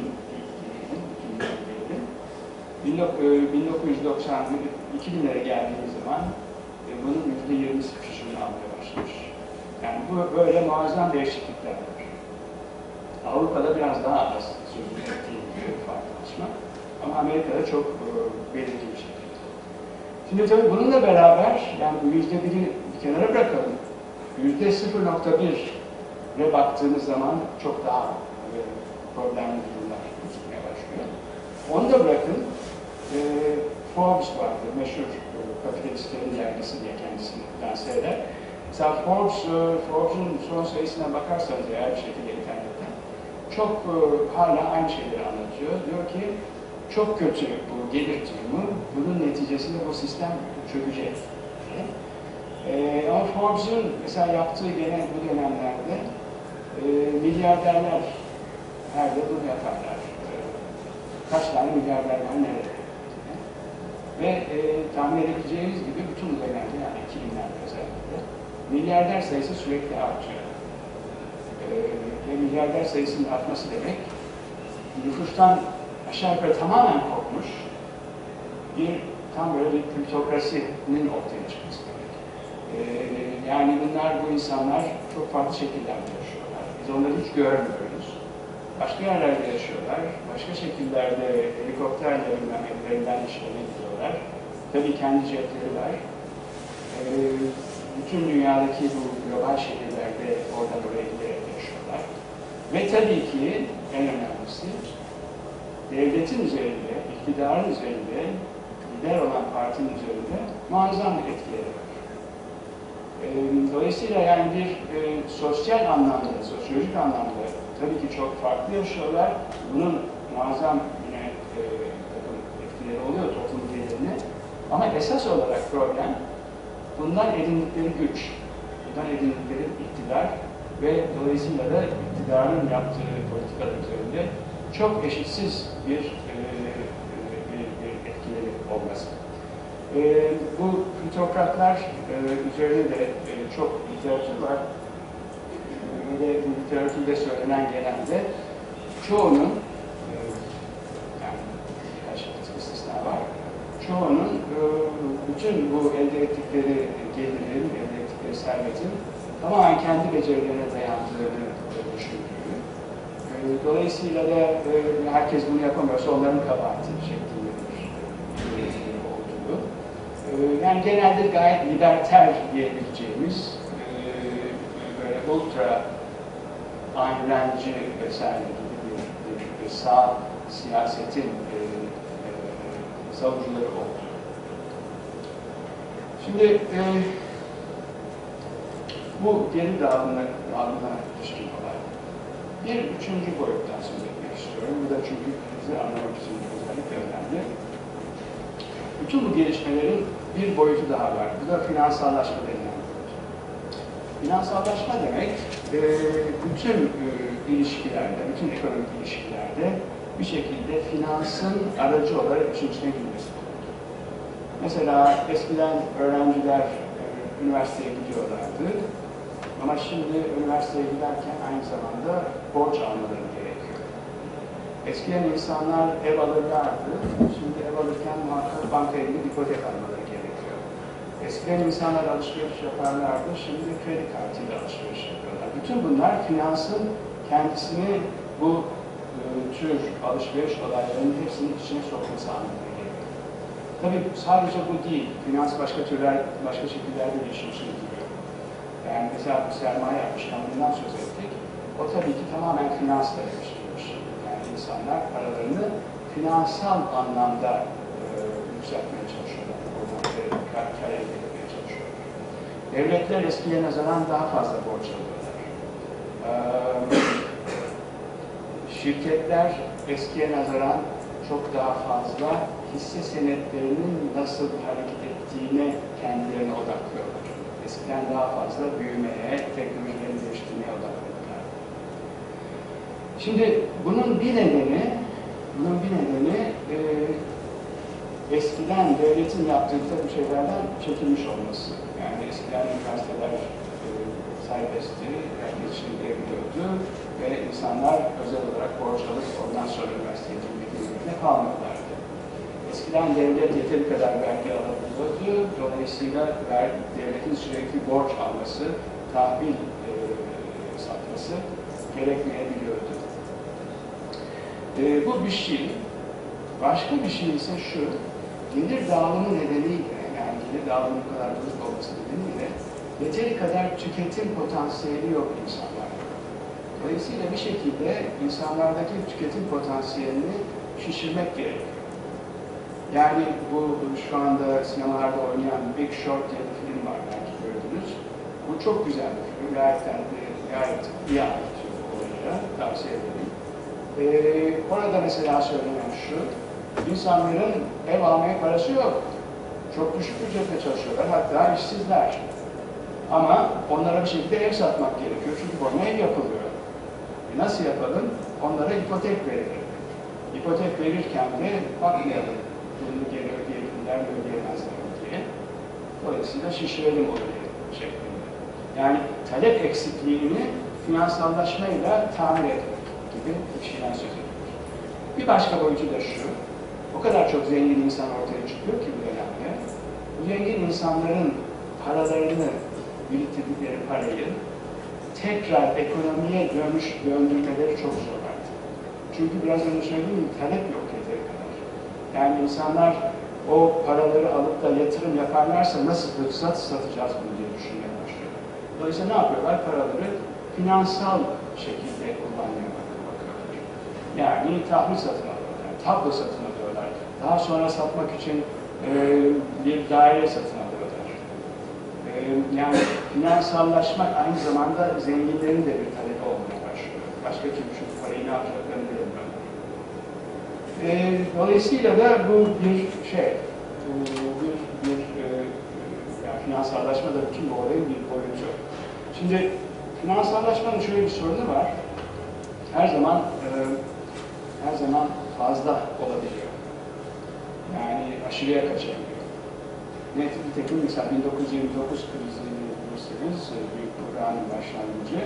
gelirin. 2090'lara geldiğimiz zaman bunun %20'sini almaya başlamış. Yani bu böyle muazzam değişiklikler var. Avrupa'da biraz daha az sözünü ettiğim gibi farklılaşma. Ama Amerika'da çok belirgin bir şekilde. Şimdi tabii bununla beraber, yani bu %1'i bir kenara bırakalım. %0.1'e baktığımız zaman çok daha problemli durumlar gözükmeye başlıyor. Onu da bırakın, Forbes vardı, meşhur kapitalistlerin dergisi diye kendisini lanse eder. Mesela Forbes'un son sayısına bakarsanız eğer bir şekilde internetten, çok hala aynı şeyleri anlatıyor. Diyor ki, çok kötü bu gelir durumu, bunun neticesinde bu sistem çökecek. Ama Forbes'un mesela yaptığı gene bu dönemlerde milyarderler her yıl bunu yaparlar. Kaç tane milyarder var nerede? Ve tahmin edebileceğiniz gibi bütün bu dönemde, yani 2000'lerde özellikle, milyarder sayısı sürekli artıyor. Ve milyarder sayısının artması demek, nüfustan aşağı yukarı tamamen kopmuş tam böyle bir plütokrasinin ortaya çıkması demek. Yani bu insanlar çok farklı şekillerde yaşıyorlar. Biz onları hiç görmüyoruz. Başka yerlerde yaşıyorlar. Başka şekillerde helikopterlerinden, evlerinden işlerine gidiyorlar. Tabii kendi cepleri var. Bütün dünyadaki bu global şehirlerde oradan oraya giderek yaşıyorlar. Ve tabii ki en önemlisi devletin üzerinde, iktidarın üzerinde, lider olan partinin üzerinde muazzam bir etkileri var. Dolayısıyla yani bir sosyal anlamda, sosyolojik anlamda tabii ki çok farklı yaşıyorlar. Bunun muazzam yine takım etkileri oluyor toplum gelirine. Ama esas olarak problem bundan edindikleri güç, bundan edindikleri iktidar ve dolayısıyla da iktidarın yaptığı politikalar üzerinde çok eşitsiz bir etkileri olması. Bu plütokratlar üzerinde de çok literatür var. Ve bu literatürde söylenen genelde çoğunun, yani çoğunun bütün bu elde ettikleri gelirin, elde ettikleri servetin tamamen kendi becerilerine dayandığını düşündüğü. Dolayısıyla da herkes bunu yapamıyorsa onların kabahati şeklinde bir olduğu. Yani genelde gayet liberter diyebileceğimiz böyle ultra Aynrenci vesaire gibi bir sağ siyasetin savunucuları oldu. Şimdi bu geri dağılımına ilişkin olay. Bir üçüncü boyuttan söz etmek istiyorum. Bu da çünkü bizi anlamak için özellikle önemli. Bütün bu gelişmelerin bir boyutu daha var. Bu da finansallaşma denilen boyut. Finansallaşma demek, bütün ilişkilerde, bütün ekonomik ilişkilerde bir şekilde finansın aracı olarak işin içine girmesi. Mesela eskiden öğrenciler üniversiteye gidiyorlardı. Ama şimdi üniversiteye giderken aynı zamanda borç almaları gerekiyor. Eskiden insanlar ev alırlardı. Şimdi ev alırken muhakkak bankaya gidip ipotek almaları gerekiyor. Eskiden insanlar alışveriş yaparlardı. Şimdi kredi kartıyla alışveriş yapıyorlar. Bütün bunlar finansın kendisini bu tür alışveriş olaylarının hepsinin içine sokması anlamına geliyor. Tabii sadece bu değil. Finans başka şekillerde de işin içine giriyor. Yani mesela bu sermaye akışkanlığından söz ettik. O tabii ki tamamen finansla ilişkilidir. Yani insanlar paralarını finansal anlamda yükseltmeye çalışıyorlar. Oradan kar elde etmeye çalışıyorlar. Devletler eskiye nazaran daha fazla borç alıyorlar. Şirketler eskiye nazaran çok daha fazla hisse senetlerinin nasıl hareket ettiğine kendilerine odaklıyorlar. Eskiden daha fazla büyümeye, teknolojilerin geliştirmeye odaklanıyorlar. Şimdi bunun bir nedeni eskiden devletin yaptığı bir şeylerden çekilmiş olması. Yani eskiden üniversiteler serbestti, herkes için girebiliyordu ve insanlar özel olarak borç alıp ondan sonra üniversiteye girmek üzerine kalmıyorlardı. Eskiden devlet yeteri kadar vergi alabiliyordu, dolayısıyla devletin sürekli borç alması, tahvil satması gerekmeyebiliyordu. Bu bir şey. Başka bir şey ise şu, gelir dağılımı nedeniyle, yani gelir dağılımı bu kadar büyük olması nedeniyle yeteri kadar tüketim potansiyeli yok insanlarda. Dolayısıyla bir şekilde insanlardaki tüketim potansiyelini şişirmek gerekiyor. Yani bu şu anda sinemalarda oynayan Big Short diye bir film var, belki gördünüz. Bu çok güzel bir film, gayet iyi anlatıyor bu olayı, tavsiye ederim. Orada mesela söylenen şu, insanların ev almaya parası yok. Çok düşük ücretle çalışıyorlar, hatta işsizler. Ama onlara bir şekilde ev satmak gerekiyor, çünkü bu ev yapılıyor. Nasıl yapalım? Onlara ipotek verelim. İpotek verirken de bakmayalım, bunu geri ödeyebilirler mi, ödeyemezler diye. Dolayısıyla şişirelim olayı şeklinde. Yani talep eksikliğini finansallaşmayla tamir etmek gibi bir şeyden söz ediyoruz. Bir başka boyutu da şu, o kadar çok zengin insan ortaya çıkıyor ki bu dönemde, bu zengin insanların paralarını, biriktirdikleri parayı tekrar ekonomiye döndürmeleri çok zor artık. Çünkü biraz önce söylediğim gibi talep yok yeteri kadar. Yani insanlar o paraları alıp da yatırım yaparlarsa nasıl satacağız bunu diye düşünmeye başlıyorlar. Dolayısıyla ne yapıyorlar? Paraları finansal şekilde kullanmaya bakıyorlar. Yani tahvil satın alıyorlar, tablo satın alıyorlar. Daha sonra satmak için bir daire satın alıyorlar. Yani finansallaşmak aynı zamanda zenginlerin de bir talebi olmaya başlıyor. Başka türlü şu parayı ne yapacaklarını bilmiyorlar. Dolayısıyla da bu bir şey, yani finansallaşma da bütün bu olayın bir boyutu. Şimdi finansallaşmanın şöyle bir sorunu var. Her zaman fazla olabiliyor. Yani aşırıya kaçabiliyor. Nitekim mesela 1929 krizini bilirsiniz, büyük buhranın başlangıcı.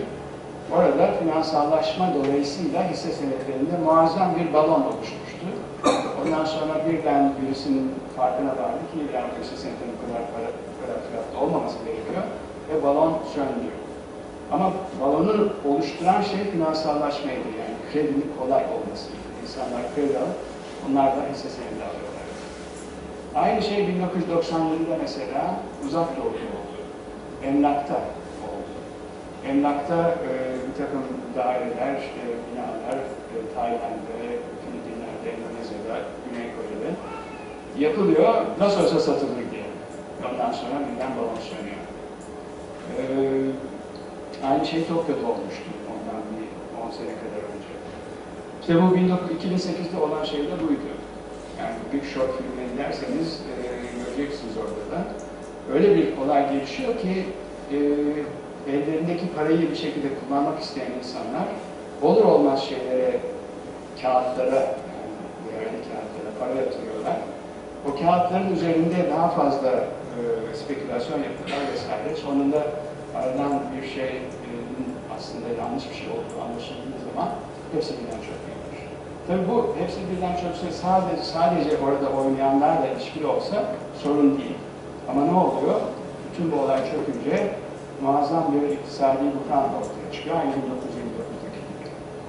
Orada finansallaşma dolayısıyla hisse senetlerinde muazzam bir balon oluşmuştu. O Ondan sonra birden birisinin farkına vardı ki yani işte sentenin bu kadar fiyatlı olmaması gerekiyor ve balon söndü. Ama balonu oluşturan şey finansallaşmaydı yani kredinin kolay olmasıydı. İnsanlar kredi alıp onlar da hisse senedi alıyorlar. Aynı şey 1997'de mesela Uzak Doğu'da oldu. Emlakta oldu. Emlakta bir takım daireler, binalar Tayland'da, Filipinler'de, Endonezya'da, Güney Kore'de yapılıyor. Nasıl olsa satılır diye. Ondan sonra birden balon sönüyor. Aynı şey Tokyo'da olmuştu. Ondan bir 10 sene kadar önce. İşte bu 2008'de olan şey de buydu. Yani Big Short filmine giderseniz göreceksiniz orada da. Öyle bir olay gelişiyor ki ellerindeki parayı bir şekilde kullanmak isteyen insanlar olur olmaz şeylere, kağıtlara, yani değerli kağıtlara para yatırıyorlar. O kağıtların üzerinde daha fazla spekülasyon yapıyorlar vesaire. Sonunda aradan bir şey aslında yanlış bir şey olduğu anlaşıldığı zaman hepsi birden çöküyor. Tabii bu hepsi birden çökse sadece orada oynayanlarla ilişkili olsa sorun değil. Ama ne oluyor? Bütün bu olay çökünce muazzam bir iktisadi buhran ortaya çıkıyor. Aynı 1929'daki gibi.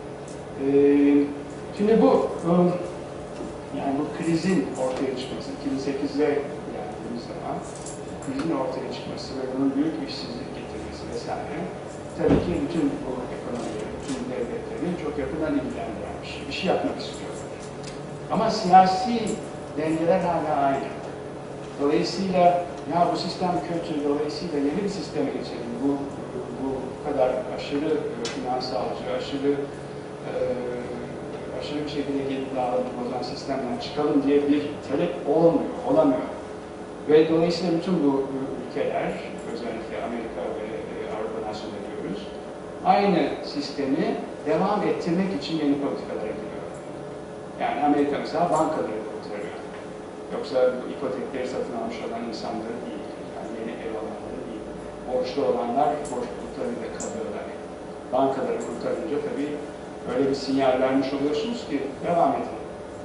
Şimdi bu yani bu krizin ortaya çıkması, 2008'de geldiğimiz zaman krizin ortaya çıkması ve bunun büyük işsizlik getirmesi vesaire tabii ki bütün bu ekonomiyi, bütün devletleri çok yakından ilgilendiren bir şey. Bir şey yapmak istiyorlar. Ama siyasi dengeler hala aynı. Dolayısıyla ya bu sistem kötü, dolayısıyla yeni bir sisteme geçelim. Bu kadar aşırı finansalcı, aşırı bir şekilde gelip dağılıp bozan sistemden çıkalım diye bir talep olamıyor. Ve dolayısıyla bütün bu ülkeler, özellikle Amerika ve Avrupa nasyonları diyoruz, aynı sistemi devam ettirmek için yeni politikalara giriyor. Yani Amerika mesela bankaları kurtarıyor. Yoksa bu ipotekleri satın almış olan insanları değil, yani yeni ev alanları değil. Borçlu olanlar borçluluklarıyla kalıyorlar. Bankaları kurtarınca tabii öyle bir sinyal vermiş oluyorsunuz ki devam edin.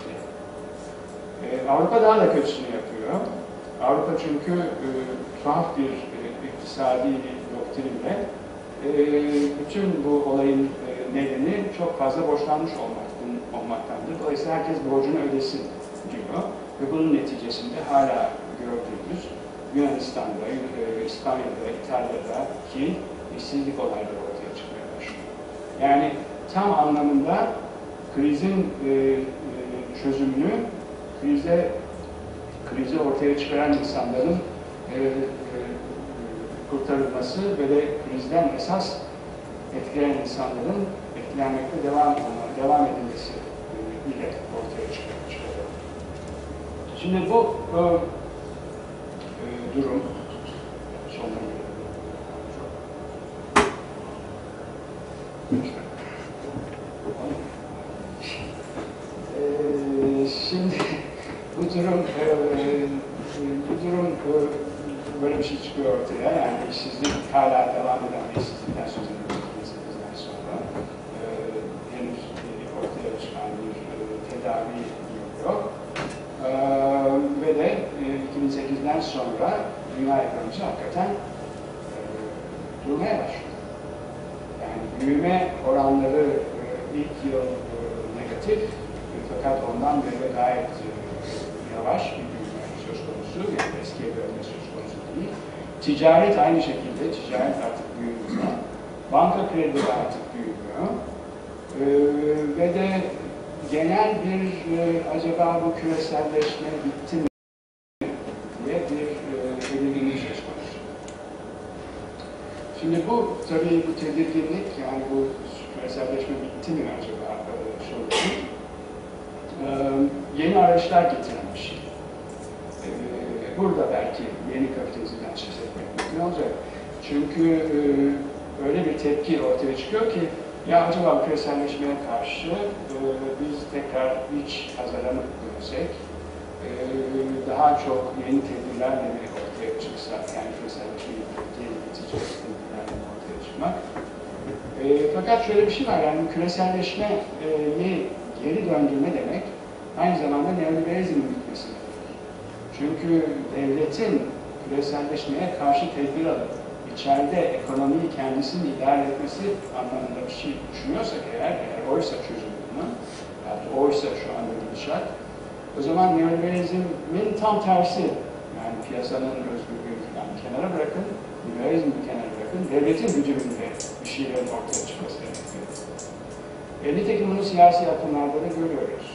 Avrupa daha da kötüsünü yapıyor. Avrupa çünkü tuhaf bir iktisadi doktrinle bütün bu olayın nedeni çok fazla borçlanmış olmaktandır. Dolayısıyla herkes borcunu ödesin diyor. Ve bunun neticesinde hala gördüğümüz Yunanistan'da, İspanya'da, İtalya'daki işsizlik olayları ortaya çıkmaya başlıyor. Yani tam anlamında krizin çözümünü, krizi ortaya çıkaran insanların kurtarılması ve de krizden esas etkilenen insanların etkilenmekte devam edilmesi ile ortaya çıkıyor. Şimdi bu durum şimdi bu durum böyle bir şey çıkıyor ortaya. Yani işsizlik hala devam eden bir işsizlikten söz ediyoruz 2008'den sonra. Henüz ortaya çıkan bir tedavi yok. Ve de 2008'den sonra dünya ekonomisi hakikaten durmaya başladı. Yani büyüme oranları ilk yıl negatif, fakat ondan beri gayet yavaş bir büyüme söz konusu, yani eskiye dönme söz konusu değil. Ticaret aynı şekilde, ticaret artık büyümüyor. Banka kredileri artık büyümüyor. Ve de genel bir acaba bu küreselleşme bitti mi diye bir tedirginlik söz konusu. Şimdi bu tabii bu tedirginlik, yani bu küreselleşme bitti mi acaba sorusu yeni araçlar getiren bir şey. Burada belki yeni kapitalizmden söz etmek mümkün olacak. Çünkü öyle bir tepki ortaya çıkıyor ki ya acaba küreselleşmeye karşı biz tekrar iç pazara mı dönsek, daha çok yeni tedbirlerle mi ortaya çıksa, yani küreselleşmeyi geri geçecek tedbirlerle mi ortaya çıkmak. Fakat şöyle bir şey var, yani küreselleşmeyi geri döndürme demek, aynı zamanda neoliberalizmin bitmesi. Çünkü devletin küreselleşmeye karşı tedbir alıp içeride ekonomiyi kendisinin idare etmesi anlamında bir şey düşünüyorsak eğer oysa çözümünü, yani oysa şu anda gidişat, o zaman neoliberalizmin tam tersi, yani piyasanın özgürlüğünü falan kenara bırakın, liberalizmi bir kenara bırakın, devletin gücünde bir şeylerin ortaya çıkması gerekiyor. Nitekim bunu siyasi akımlarda da görüyoruz.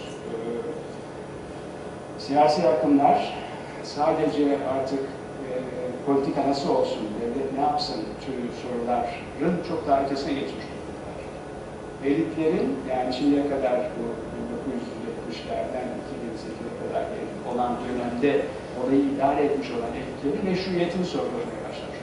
Siyasi akımlar sadece artık politika nasıl olsun, devlet ne yapsın türü soruların çok daha ötesine geçmiş durumdalar. Elitlerin, yani şimdiye kadar bu 1970'lerden 2008'e kadar olan dönemde olayı idare etmiş olan elitlerin meşruiyetini sorgulamaya başlamış.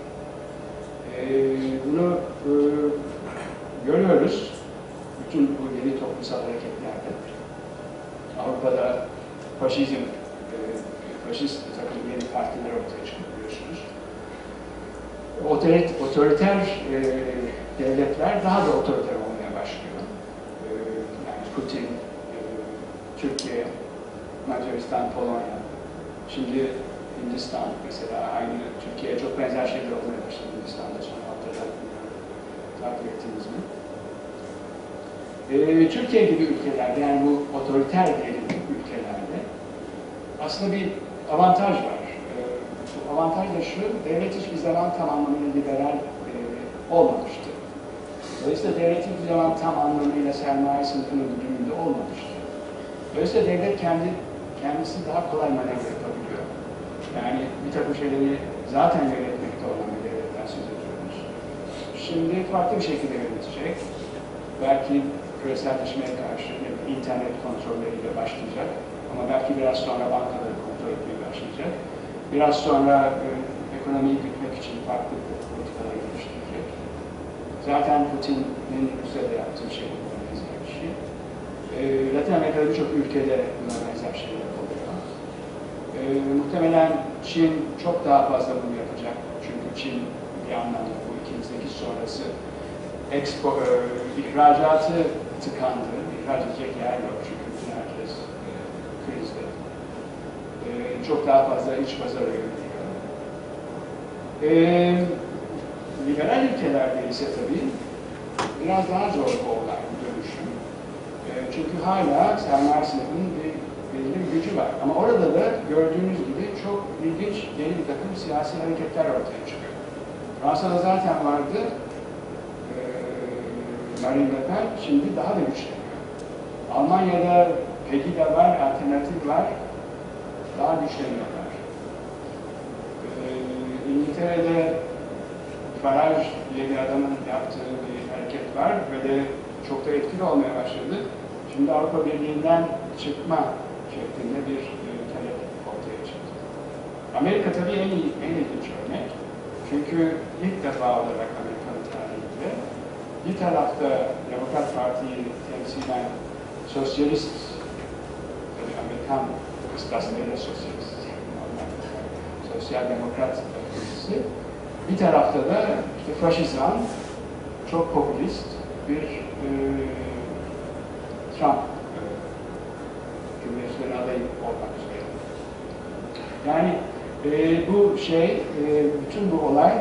Bunu görüyoruz. Bütün bu yeni toplumsal hareketlerde. Avrupa'da faşist takım yeni partiler ortaya çıkıyor biliyorsunuz. Otoriter devletler daha da otoriter olmaya başlıyor. Yani Putin, Türkiye, Macaristan, Polonya, şimdi Hindistan mesela aynı Türkiye'ye çok benzer şeyler olmaya başladı Hindistan'da son haftada takip ettiniz mi? Türkiye gibi ülkelerde, yani bu otoriter diyelim ülkelerde aslında bir avantaj var. Bu avantaj da şu, devlet hiçbir zaman tam anlamıyla liberal olmamıştır. Dolayısıyla devlet hiçbir zaman tam anlamıyla sermaye sınıfının güdümünde olmamıştır. Dolayısıyla devlet kendisi daha kolay manevra yapabiliyor. Yani bir takım şeyleri zaten yönetmekte olan bir devletten söz ediyoruz. Şimdi farklı bir şekilde yönetecek. Belki küreselleşmeye karşı internet kontrolleriyle başlayacak. Ama belki biraz sonra bankaları kontrol etmeye başlayacak. Biraz sonra ekonomiyi gütmek için farklı politikalar geliştirecek. Zaten Putin'in Rusya'da yaptığı şey buna benzer bir şey. Latin Amerika'da birçok ülkede buna benzer şeyler oluyor. Muhtemelen Çin çok daha fazla bunu yapacak. Çünkü Çin bir anlamda bu 2008 sonrası ihracatı tıkandı. İhraç edecek yer yok çünkü bütün herkes krizde. Çok daha fazla iç pazara yöneliyor. Liberal ülkelerde ise tabii biraz daha zor bu olay, bu dönüşüm. Çünkü hala sermaye sınıfının belli bir gücü var. Ama orada da gördüğünüz gibi çok ilginç yeni bir takım siyasi hareketler ortaya çıkıyor. Fransa'da zaten vardı. Marine Le Pen şimdi daha da güçleniyor. Almanya'da Pegida var, alternatif var, daha güçleniyorlar. İngiltere'de Farage diye bir adamın yaptığı bir hareket var ve de çok da etkili olmaya başladı. Şimdi Avrupa Birliği'nden çıkma şeklinde bir talep ortaya çıktı. Amerika tabii en ilginç örnek. Çünkü ilk defa olarak Amerika'nın tarihinde bir tarafta Demokrat Parti'yi temsilen sosyalist, yani Amerikan kıstaslarıyla sosyalist, sosyal demokrat partisi, bir tarafta da işte faşizan, çok popülist bir Trump Cumhuriyetçilerin adayı olmak üzere. Yani bu bütün bu olay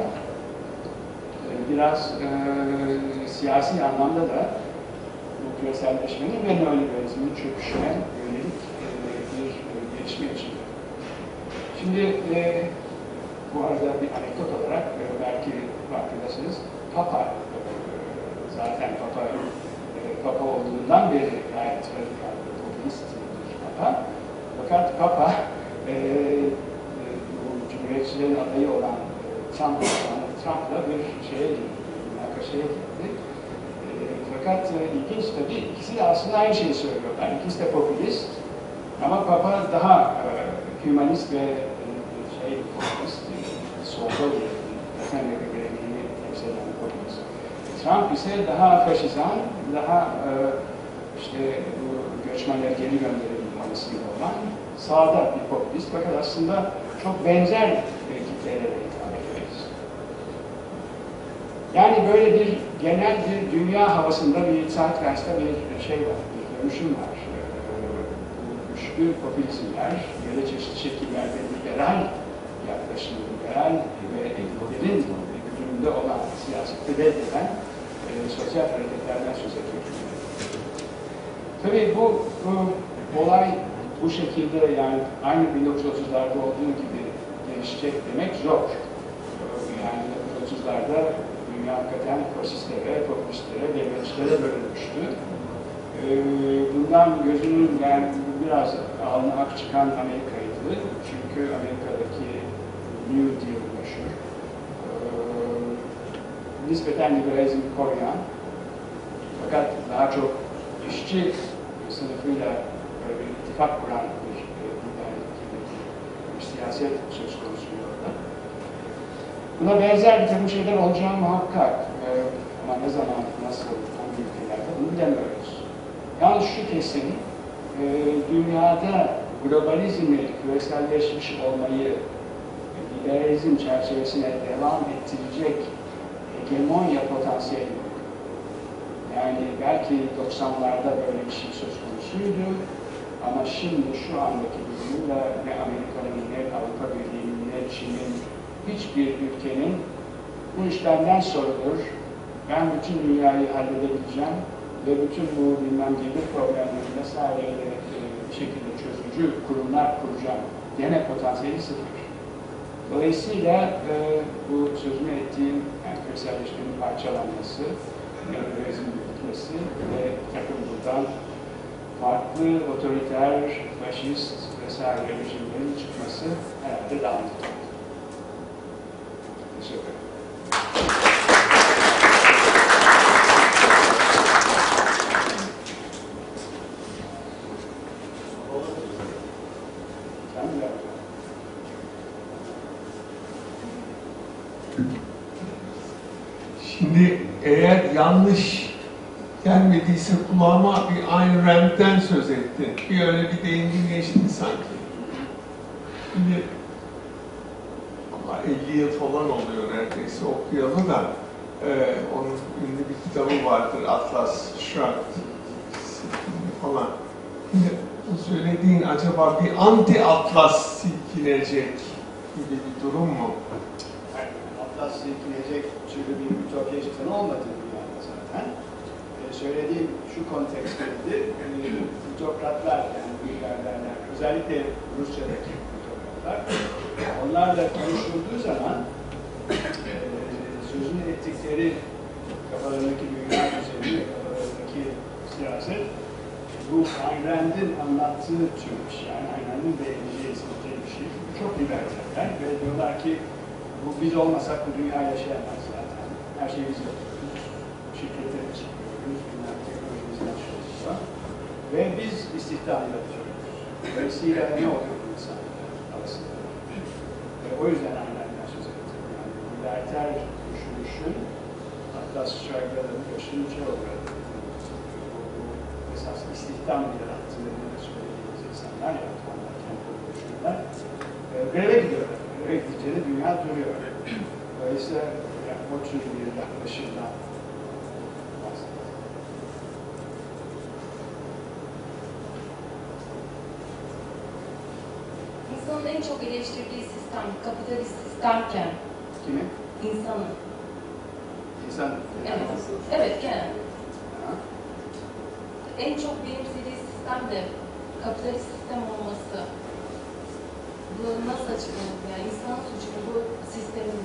biraz siyasi anlamda da bu küreselleşmenin ve neoliberalizmin çöküşüne yönelik bir gelişme içinde. Şimdi bu arada bir anekdot olarak belki farkındasınız, Papa zaten Papa olduğundan beri gayet radikal, popülist bir Papa. Fakat Papa bu Cumhuriyetçilerin adayı olan Trump'la bir münakaşaya girdi. Fakat ilginç tabii, ikisi de aslında aynı şeyi söylüyorlar. İkisi de popülist. Ama Papa daha hümanist ve popülist, solda bir Latin Amerika geleneğini temsil eden popülist. Trump ise daha faşizan, daha işte bu göçmenleri geri gönderelim manasında olan sağda bir popülist. Fakat aslında çok benzer kitlelere hitap ediyoruz. Yani böyle bir genel bir dünya havasında bir Zeitgeist'ta bir şey var, bir dönüşüm var. Bu güçlü popülizmler ya da çeşitli şekillerde liberal yaklaşım, liberal ve elitlerin güdümünde olan siyasette reddeden sosyal hareketlerden söz ediyoruz. Tabii bu olay bu şekilde, yani aynı 1930'larda olduğu gibi gelişecek demek zor. Yani 1930'larda dünya hakikaten faşistlere, popülistlere, devletçilere bölünmüştü. Bundan gözünün yani biraz alnı ak çıkan Amerika'ydı. Çünkü Amerika'daki New Deal meşhur. Nispeten liberalizmi koruyan, fakat daha çok işçi sınıfıyla böyle bir ittifak kuran bir siyaset söz konusu orada. Buna benzer bir takım şeyler olacağı muhakkak. Ama ne zaman, nasıl, hangi ülkelerde bunu bilemiyoruz. Yalnız şu kesin, dünyada globalizmi, küreselleşmiş olmayı liberalizm çerçevesine devam ettirecek hegemonya potansiyeli yok. Yani belki 90'larda böyle bir şey söz konusuydu ama şimdi şu andaki durumuyla ne Amerika'nın, ne Avrupa Birliği'nin, ne Çin'in, hiçbir ülkenin bu işlerden sorulur, ben bütün dünyayı halledebileceğim ve bütün bu bilmem gelir problemleri vesaireyle bir şekilde çözücü kurumlar kuracağım gene potansiyeli sıfır. Dolayısıyla bu sözünü ettiğim yani küreselleşmenin parçalanması, liberalizmin bitmesi ve takım buradan farklı otoriter, faşist vesaire rejimlerin çıkması herhalde daha mantıklı. Teşekkür ederim. Şimdi eğer yanlış gelmediyse kulağıma bir Ayn Rand'den söz etti. Bir öyle bir değindin geçti sanki. Şimdi 50 yıl falan oluyor neredeyse okuyalı da onun ünlü bir kitabı vardır, Atlas Shrugged falan. Şimdi bu söylediğin acaba bir anti-Atlas silkinecek gibi bir durum mu? Atlas silkinecek çünkü bir ütopya çıkanı olmadı dünyada zaten. Söylediğim şu konteksteydi, ütopratlar yani büyülerler, özellikle Rusya'daki ütopratlar, onlarla konuşulduğu zaman sözünü ettikleri kafalarındaki dünya düzeni, kafalarındaki siyaset, bu Ayn Rand'in anlattığı tür bir şey, yani Ayn Rand'in beğeneceği, seveceği bir şey. Çok libertaller ve diyorlar ki bu biz olmasak bu dünya yaşayamaz zaten. Her şeyi biz yapıyoruz. Şirketleri çıkıyoruz, bilmem teknolojimizden çalışıyor. Ve biz istihdam yaratıyoruz. Dolayısıyla ne oluyor bu insanlar arasında? Ve o yüzden Ayn Rand'den söz ettim. Yani liberter düşünüşün Atlas Shrugged'ın başlıca olarak esas istihdam yarattığını söylediğimiz insanlar yarattı, onlar kendi düşünürler. Greve gidiyorlar. Greve gidince dünya duruyor. Dolayısıyla yani o tür bir yaklaşımdan bahsediyoruz. İnsanın en çok eleştirdiği sistem, kapitalist sistemken. Kimin? İnsanın. İnsan. Evet, evet genel. En çok benimsediği sistem de kapitalist sistem olması. Bu nasıl açıklanır? Yani insanın suçu bu sistemin.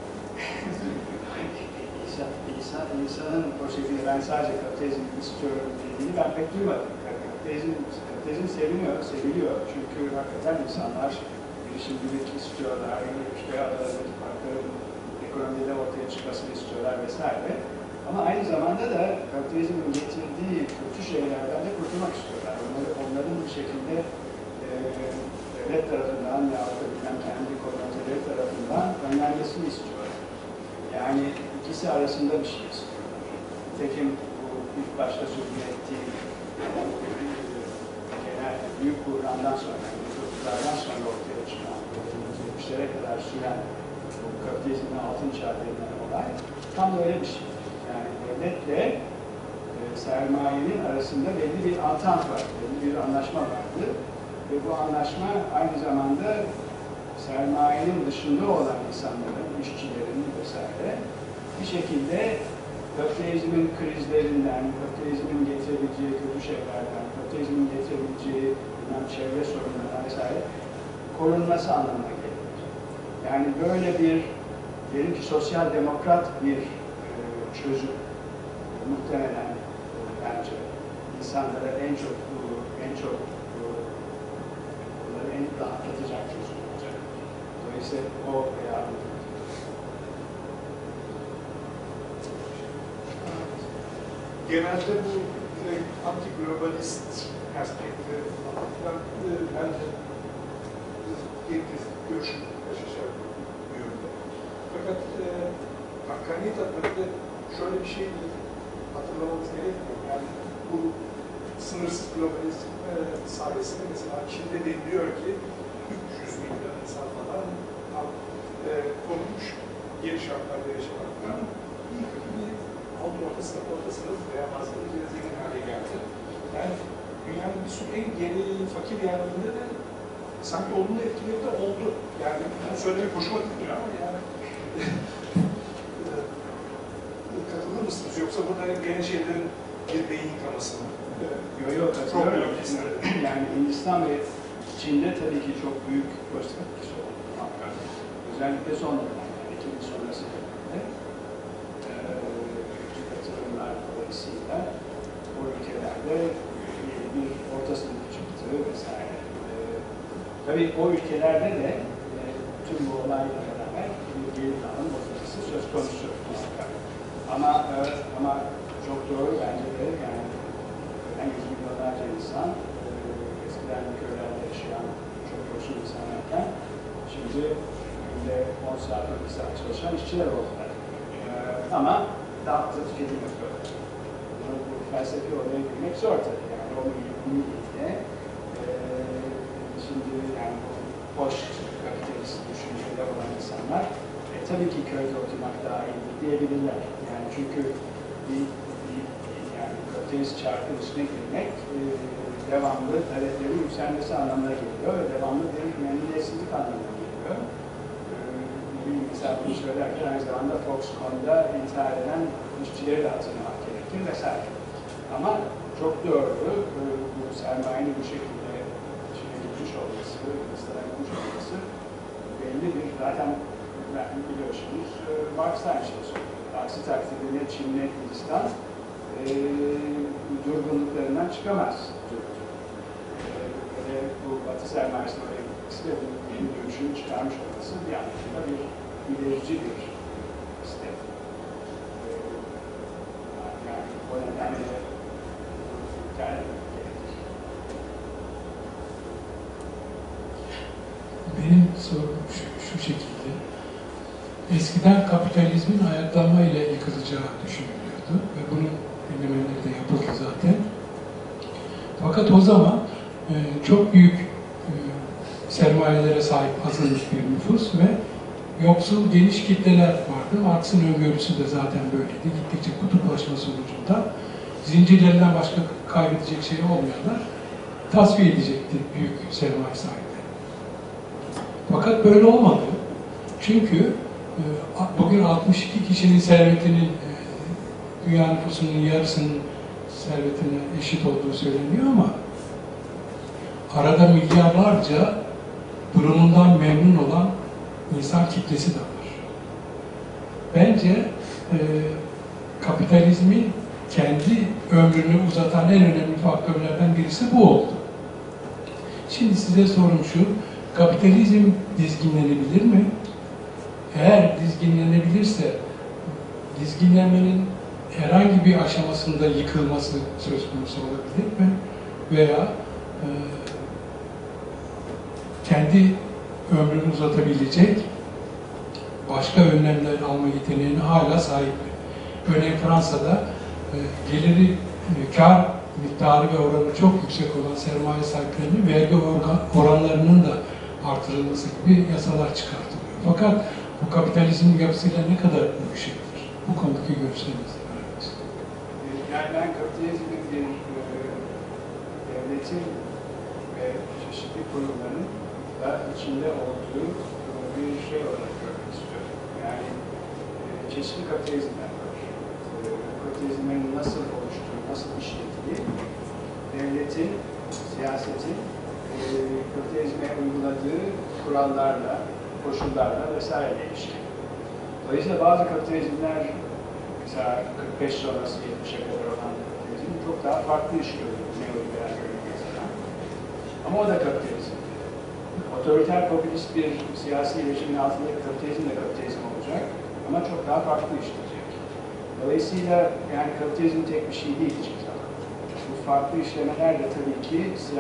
İnsanın o şekilde ben sadece kapitalizm istiyorum dediğini ben pek duymadım. Kapitalizm seviliyor. Çünkü hakikaten insanlar girişimcilik istiyorlar, işte aralarındaki farkların ekonomide ortaya çıkmasını istiyorlar vesaire. Ama aynı zamanda da kapitalizmin getirdiği kötü şeylerden de kurtulmak istiyorlar. Onların bir şekilde devlet tarafından yahut da bilmem kendi koordinatörleri tarafından önlenmesini istiyorlar. Yani ikisi arasında bir şey istiyorlar. Nitekim bu ilk başta sözünü ettiğim genel büyük buhrandan sonra, yani sonra ortaya çıkan, 70'lere kadar süren bu kapitalizmin altın çağı denilen olay tam öyle bir şey. Yani devletle sermayenin arasında belli bir antant var, belli bir anlaşma vardı. Ve bu anlaşma aynı zamanda sermayenin dışında olan insanların, işçilerin vesaire bir şekilde kapitalizmin krizlerinden, kapitalizmin getirebileceği kötü şeylerden, kapitalizmin getirebileceği çevre sorunlarından vesaire korunması anlamına gelir. Yani böyle bir, diyelim ki sosyal demokrat bir çözüm muhtemelen bence insanlara en çok onları en rahatlatacak çözüm olacak. Dolayısıyla o yardım. Genelde bu anti-globalist perspektif bence herkes görüşü aşağı yönde. Fakat hakkaniyet adında şöyle bir şey hatırlamamız gerekiyor. Yani bu sınırsız globalizm sayesinde mesela Çin'de deniliyor ki 300 milyon insan falan konmuş geri şartlarda yaşamaktan iyi kötü bir alt orta sınıf veya bazıları bir zengin hale geldi. Yani dünyanın bir sürü en geri fakir yerlerinde de sanki olumlu etkileri de oldu. Yani bunu söylemek hoşuma gidiyor ama yani katılır mısınız? Yoksa burada gene şeylerin bir beyin yıkaması mı? Yok katılıyorum. Yani Hindistan ve Çin'de tabii ki çok büyük pozitif etkisi oldu. Özellikle son dönemlerde, 2000 sonrası dönemde katılımlar dolayısıyla o ülkelerde yeni bir orta sınıf çıktı vesaire. Tabii o ülkelerde de tüm bu olayla beraber bir geri dağılım bozulması söz konusu. Ama çok doğru bence de yani en yüz milyonlarca insan eskiden köylerde yaşayan çok yoksul insanlarken şimdi günde 10 saat 12 saat çalışan işçiler oldular. Ama daha fazla tüketim yapıyorlar. Bu felsefi oraya girmek zor tabii. Yani o mühimliğinde şimdi yani bu post-kapitalist düşüncede olan insanlar tabii ki köyde oturmak daha iyi diyebilirler. Yani çünkü yani kapitalist çarkın içine girmek devamlı taleplerin yükselmesi anlamına geliyor ve devamlı bir memnuniyetsizlik anlamına geliyor. Mesela bunu söylerken aynı zamanda Foxconn'da intihar eden işçileri de hatırlamak gerekir vesaire. Ama çok doğru, bu sermayenin bu şekilde içine girmiş olması, Hindistan'a girmiş olması belli bir, zaten biliyorsunuz, Marx'tan şey söylüyor. Aksi takdirde ne Çin ne Hindistan durgunluklarından çıkamaz. Bu Batı sermayesinin oraya gitmesi ve bu yeni dönüşünü çıkarmış olması bir anlamda bir ilerici bir sistem. Yani o nedenle gerekir. Benim sorum şu şekilde. Eskiden kapitalizmin ayaklanmayla yıkılacağı düşünülüyordu ve bunun denemeleri de yapıldı zaten. Fakat o zaman çok büyük sermayelere sahip azınlık bir nüfus ve yoksul geniş kitleler vardı. Marx'ın öngörüsü de zaten böyleydi. Gittikçe kutuplaşma sonucunda zincirlerinden başka kaybedecek şey olmayanlar tasfiye edecekti büyük sermaye sahipleri. Fakat böyle olmadı. Çünkü bugün 62 kişinin servetinin dünya nüfusunun yarısının servetine eşit olduğu söyleniyor ama arada milyarlarca durumundan memnun olan insan kitlesi de var. Bence kapitalizmin kendi ömrünü uzatan en önemli faktörlerden birisi bu oldu. Şimdi size sorum şu, kapitalizm dizginlenebilir mi? Eğer dizginlenebilirse, dizginlenmenin herhangi bir aşamasında yıkılması söz konusu olabilir mi? Veya kendi ömrünü uzatabilecek başka önlemler alma yeteneğine hala sahip mi? Örneğin Fransa'da geliri, kar miktarı ve oranı çok yüksek olan sermaye sahiplerinin vergi oranlarının da artırılması gibi yasalar çıkartılıyor. Fakat bu kapitalizmin yapısıyla ne kadar uyuşabilir? Bu konudaki görüşlerinizi öğrenmek istiyorum. Yani ben kapitalizmin bir devletin ve çeşitli kurumların da içinde olduğu bir şey olarak görmek istiyorum. Yani çeşitli kapitalizmler var. Kapitalizmlerin nasıl oluştuğu, nasıl işlediği, devletin, siyasetin kapitalizme uyguladığı kurallarla, koşullarla vesaire ilişkili. Dolayısıyla bazı kapitalizmler, mesela 45 sonrası 70'e kadar olan kapitalizm çok daha farklı iş görüyor, neoliberal görüyor mesela. Ama o da kapitalizm. Otoriter popülist bir siyasi rejimin altındaki kapitalizm de kapitalizm olacak ama çok daha farklı işleyecek. Dolayısıyla yani kapitalizm tek bir şey değil hiçbir zaman. Bu farklı işlemeler de tabii ki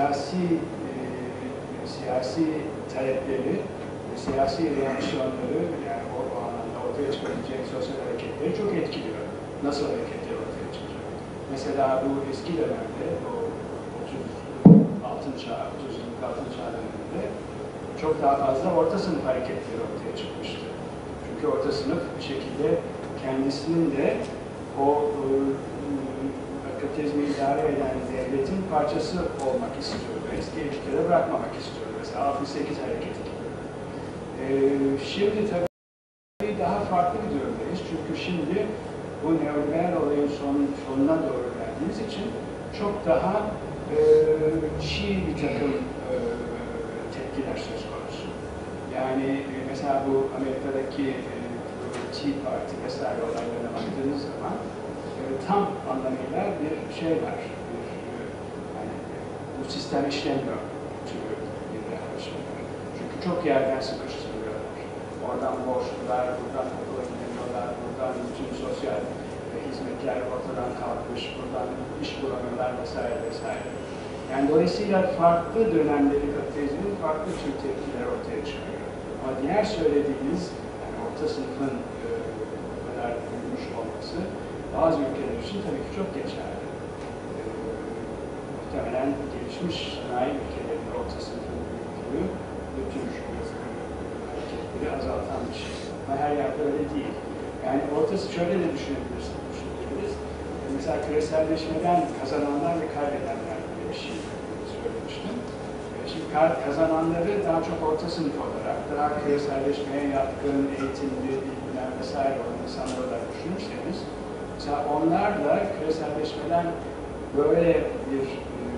siyasi talepleri, siyasi reaksiyonları, yani o anlamda ortaya çıkabilecek sosyal hareketleri çok etkiliyor. Nasıl hareketler ortaya çıkacak? Mesela bu eski dönemde, o 30 yıllık altın çağ döneminde çok daha fazla orta sınıf hareketleri ortaya çıkmıştı. Çünkü orta sınıf bir şekilde kendisinin de o kapitalizmi idare eden devletin parçası olmak istiyordu. Eski ülkede bırakmamak istiyordu. Mesela 68 hareketi gibi. Şimdi tabii daha farklı bir durumdayız. Çünkü şimdi bu neoliberal olayın sonuna doğru geldiğimiz için çok daha çiğ bir takım tepkiler söz konusu. Yani mesela bu Amerika'daki Tea Party vesaire olaylarına baktığınız zaman tam anlamıyla bir şey var. Yani bu sistem işlemiyor türü bir yaklaşım var. Çünkü çok yerden sıkıştırıyorlar. Oradan borçlular, buradan okula gidemiyorlar, buradan bütün sosyal hizmetler ortadan kalkmış, buradan iş bulamıyorlar vesaire vesaire. Yani dolayısıyla farklı dönemleri kapitalizmin farklı tür tepkiler ortaya çıkıyor. Ama diğer söylediğiniz, yani orta sınıfın bu kadar büyümüş olması bazı ülkeler için tabii ki çok geçerli. Muhtemelen gelişmiş sanayi ülkelerinde orta sınıfın büyüklüğü bu tür hareketleri azaltan bir şey. Ama her yerde öyle değil. Yani ortası şöyle de düşünebiliriz. Mesela küreselleşmeden kazananlar ve kaybedenler diye bir şey söylemiştim. Şimdi kazananları daha çok orta sınıf olarak, daha küreselleşmeye yatkın, eğitimli, bilgiler vesaire olan insanlar olarak düşünürseniz, mesela onlar da küreselleşmeden böyle bir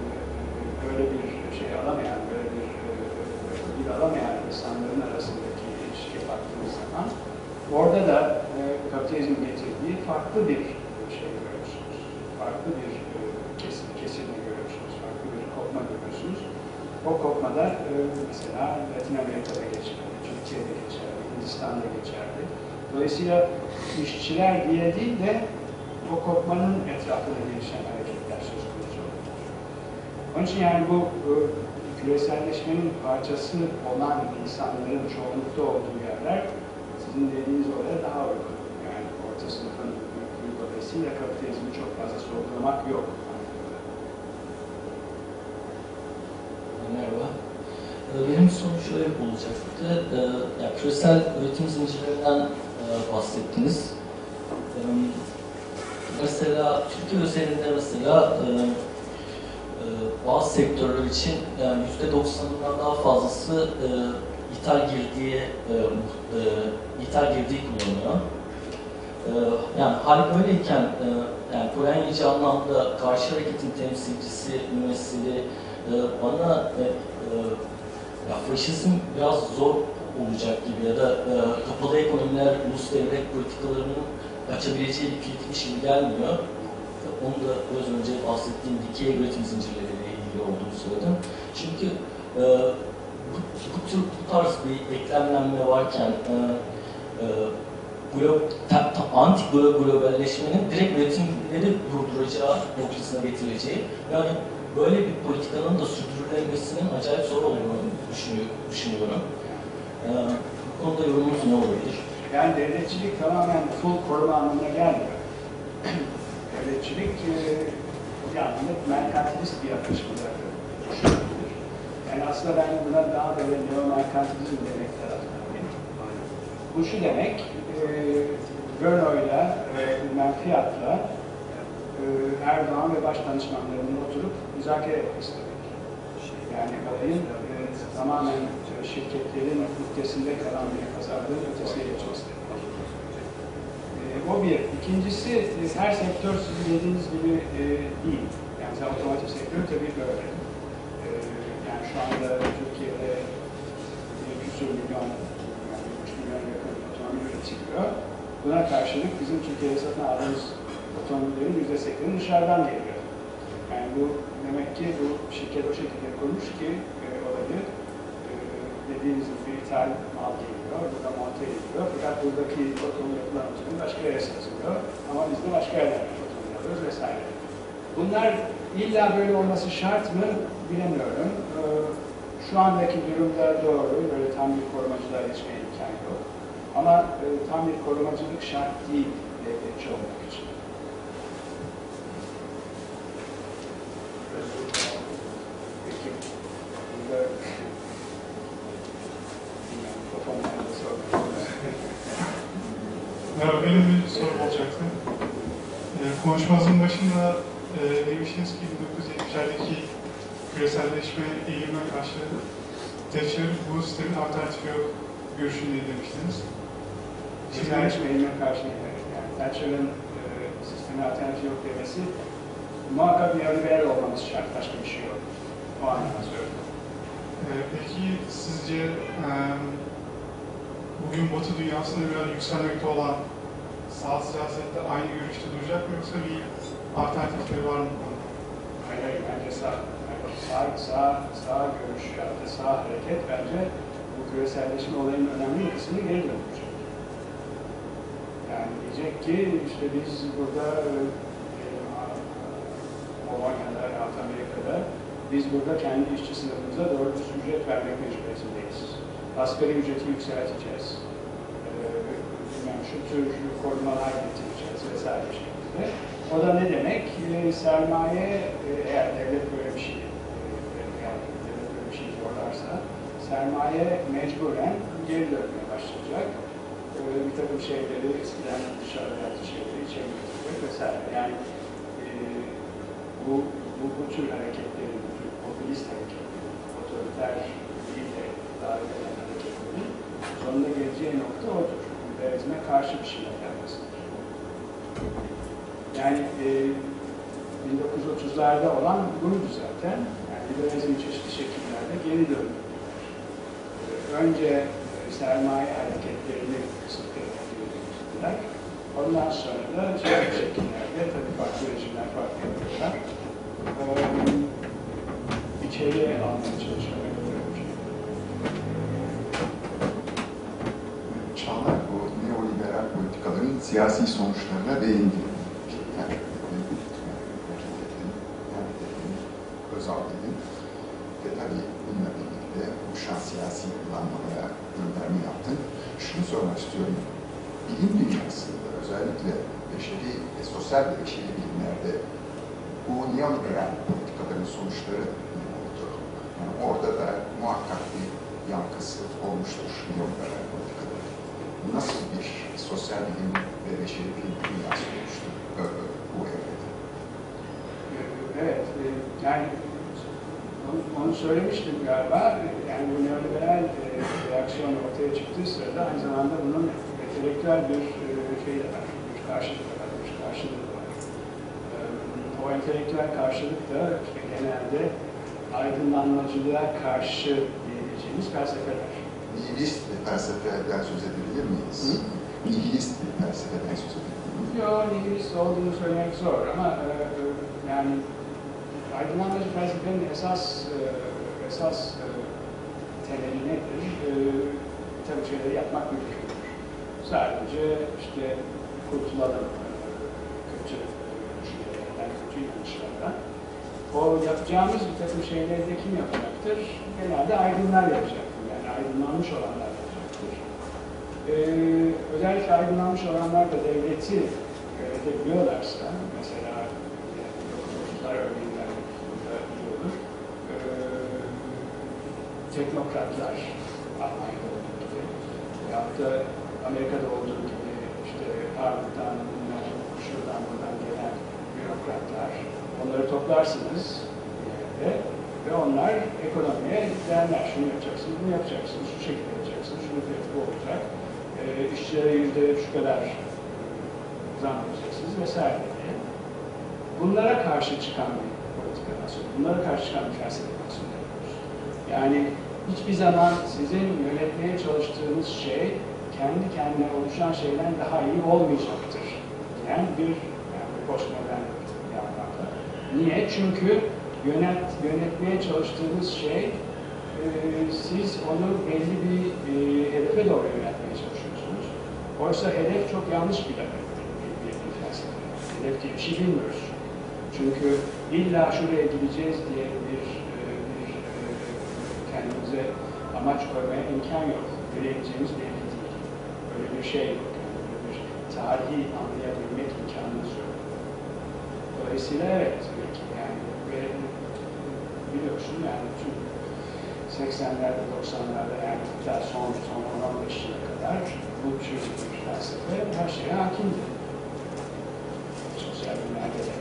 şey alamayan, böyle bir alamayan insanların arasındaki ilişkiye baktığınız zaman orada da kapitalizm getirdiği farklı bir şey görüyorsunuz. Farklı bir kesilme görüyorsunuz. Farklı bir kopma görüyorsunuz. O kopmada mesela Latin Amerika'da geçerli, Türkiye'de geçerli, Hindistan'da geçerli. Dolayısıyla işçiler diye değil de o kopmanın etrafında gelişen hareketler söz konusu olur. Onun için yani bu küreselleşmenin parçası olan insanların çoğunlukta olduğu yerler sizin dediğiniz oraya daha uygun. Yani orta sınıfın büyüklüğü dolayısıyla kapitalizmi çok fazla sorgulamak yok. Merhaba. Benim sorum şöyle olacaktı. Yani küresel üretim zincirlerinden bahsettiniz. Mesela Türkiye özelinde mesela bazı sektörler için yani %90'ından daha fazlası ithal girdiği kullanılıyor. Yani hal böyleyken yani Polonyacı anlamda karşı hareketin temsilcisi, mümessili bana ya faşizm biraz zor olacak gibi ya da kapalı ekonomiler ulus devlet politikalarının açabileceği bir kilitmiş gibi gelmiyor. Onu da biraz önce bahsettiğim dikey üretim zincirleriyle ilgili olduğunu söyledim. Çünkü bu tarz bir eklemlenme varken anti-globalleşmenin direkt üretimleri durduracağı noktasına getireceği, yani böyle bir politikanın da sürdürülemesinin acayip zor olduğunu düşünüyorum. Bu konuda yorumunuz ne olabilir? Yani devletçilik tamamen full koruma anlamına gelmiyor. Devletçilik yani merkantilist bir yaklaşımda düşünülebilir. Yani aslında ben buna daha böyle neo-merkantilizm demek taraftarıyım. Bu şu demek, Renault'la ve Fiat'la Erdoğan ve baş danışmanlarının oturup müzakere etmek istemek. Yani olayın tamamen şirketlerin müddesinde kalan bir pazarlığın ötesine geçmesi. O bir. İkincisi, her sektör sizin dediğiniz gibi değil. Yani otomotiv sektörü tabii böyle. Yani şu anda Türkiye'de 100 milyon, yani 3 milyon yakın otomobil üretiliyor. Buna karşılık bizim Türkiye'de satın aldığımız otomobillerin %80'i dışarıdan geliyor. Yani bu demek ki bu şirket o şekilde kurmuş ki olayı dediğimiz gibi ithal mal geliyor, burada monte ediliyor. Fakat buradaki otomobil yapılan otomobil başka yere satılıyor. Ama biz de başka yerden otomobil alıyoruz vesaire. Bunlar illa böyle olması şart mı bilemiyorum. Şu andaki durumda doğru, böyle tam bir korumacılığa geçmeye imkan yok. Ama tam bir korumacılık şart değil devletçi olmak için. Peki, burada mikrofonlarda sormak. Merhaba, benim bir sorum olacaktı. Konuşmanızın başında demiştiniz ki 1970'lerdeki küreselleşme eğilimine karşı Thatcher bu sistemin alternatifi yok görüşünde demiştiniz. Küreselleşme eğilimine karşı yani Thatcher'ın sisteme alternatifi yok demesi muhakkak neoliberal olmamız şart, başka bir şey yok. O anlamda söylüyorum. Peki sizce bugün Batı dünyasında biraz yükselmekte olan sağ siyasette aynı görüşte duracak mı yoksa bir alternatifleri var mı? Hayır, bence sağ görüş ya da sağ hareket bence bu küreselleşme olayının önemli bir kısmını geri döndürecek. Yani diyecek ki işte biz burada Polonya'da, Altı Amerika'da biz burada kendi işçi sınıfımıza doğru bir ücret vermek mecburiyetindeyiz. Asgari ücreti yükselteceğiz. Şu tür korumalar getireceğiz vesaire şeklinde. O da ne demek? Sermaye, eğer devlet böyle bir şey zorlarsa, sermaye mecburen geri dönmeye başlayacak. Bir takım şeyleri eskiden dışarıda yaptığı şeyleri içeri getirecek vesaire. Yani bu tür hareketlerin, bu tür popülist hareketlerin, otoriter değil de davet eden hareketlerin sonunda geleceği nokta odur. Liberalizme karşı bir şeyler yapmasıdır. Yani 1930'larda olan buydu zaten. Yani liberalizm çeşitli şekillerde geri döndü. Önce sermaye hareketlerini kısıtladılar. Ondan sonra da çeşitli şekillerde, tabii farklı rejimler farklı yapıyorlar. İçeriye almaya çalışıyorlar. Çağlar bu neoliberal politikaların siyasi sonuçlarına değindi. Yani Özal dedi. Ve tabii bununla birlikte oluşan siyasi yapılanmalara gönderme yaptı. Şunu sormak istiyorum. Bilim dünyasında özellikle beşeri ve sosyal ve beşeri bilimlerde bu neoliberal politikaların sonuçları ne oldu? Yani orada da muhakkak bir yankısı olmuştur neoliberal politikaların. Nasıl bir sosyal bilim ve beşeri bilim dünyası oluştu bu evrede? Evet, yani onu söylemiştim galiba. Yani bu neoliberal reaksiyon ortaya çıktığı sırada aynı zamanda bunun entelektüel bir şey de var, bir karşılığı var. O entelektüel karşılık da işte genelde aydınlanmacılığa karşı diyebileceğimiz felsefeler. Nihilist bir felsefeden söz edebilir miyiz? Nihilist bir felsefeden söz edebilir miyiz? Yok, nihilist olduğunu söylemek zor ama yani aydınlanmacı felsefenin esas temeli nedir? Tabii şeyleri yapmak mümkündür. Sadece işte kurtulalım kötü düşüncelerden, kötü inançlardan. O yapacağımız bir takım şeyleri de kim yapacaktır? Genelde aydınlar yapacaktır. Yani aydınlanmış olanlar yapacaktır. Özellikle aydınlanmış olanlar da devleti yönetebiliyorlarsa, mesela dokuzlar örneğinden burada iyi olur. Teknokratlar, Almanya'da olduğu gibi, veyahut da Amerika'da olduğu gibi işte Harvard'dan, şuradan buradan gelen bürokratlar, onları toplarsınız bir yerde Ve onlar ekonomiye derler, şunu yapacaksın, bunu yapacaksın, şu şekilde yapacaksın, şunun fiyatı bu olacak, işçilere şu kadar zam yapacaksınız vesaire diye. Bunlara karşı çıkan bir politika nasıl, bunlara karşı çıkan bir felsefe nasıl yapıyoruz? Yani hiçbir zaman sizin yönetmeye çalıştığınız şey kendi kendine oluşan şeyden daha iyi olmayacaktır. Yani bir postmodern bir anlamda. Niye? Çünkü yönetmeye çalıştığınız şey siz onu belli bir hedefe doğru yönetmeye çalışıyorsunuz. Oysa hedef çok yanlış bir hedef. Bir felsefe. Hedef diye bir şey bilmiyoruz. Çünkü illa şuraya gideceğiz diye bir kendimize amaç koymaya imkan yok. Nereye gideceğimiz belli değil. Böyle bir şey yok. Böyle bir tarihi anlayabilmek imkanımız yok. Dolayısıyla evet, yani biliyorsun yani bütün 80'lerde, 90'larda yani hatta son 15 yıla kadar bu tür bir felsefe her şeye hakimdi. Sosyal bilimlerde de.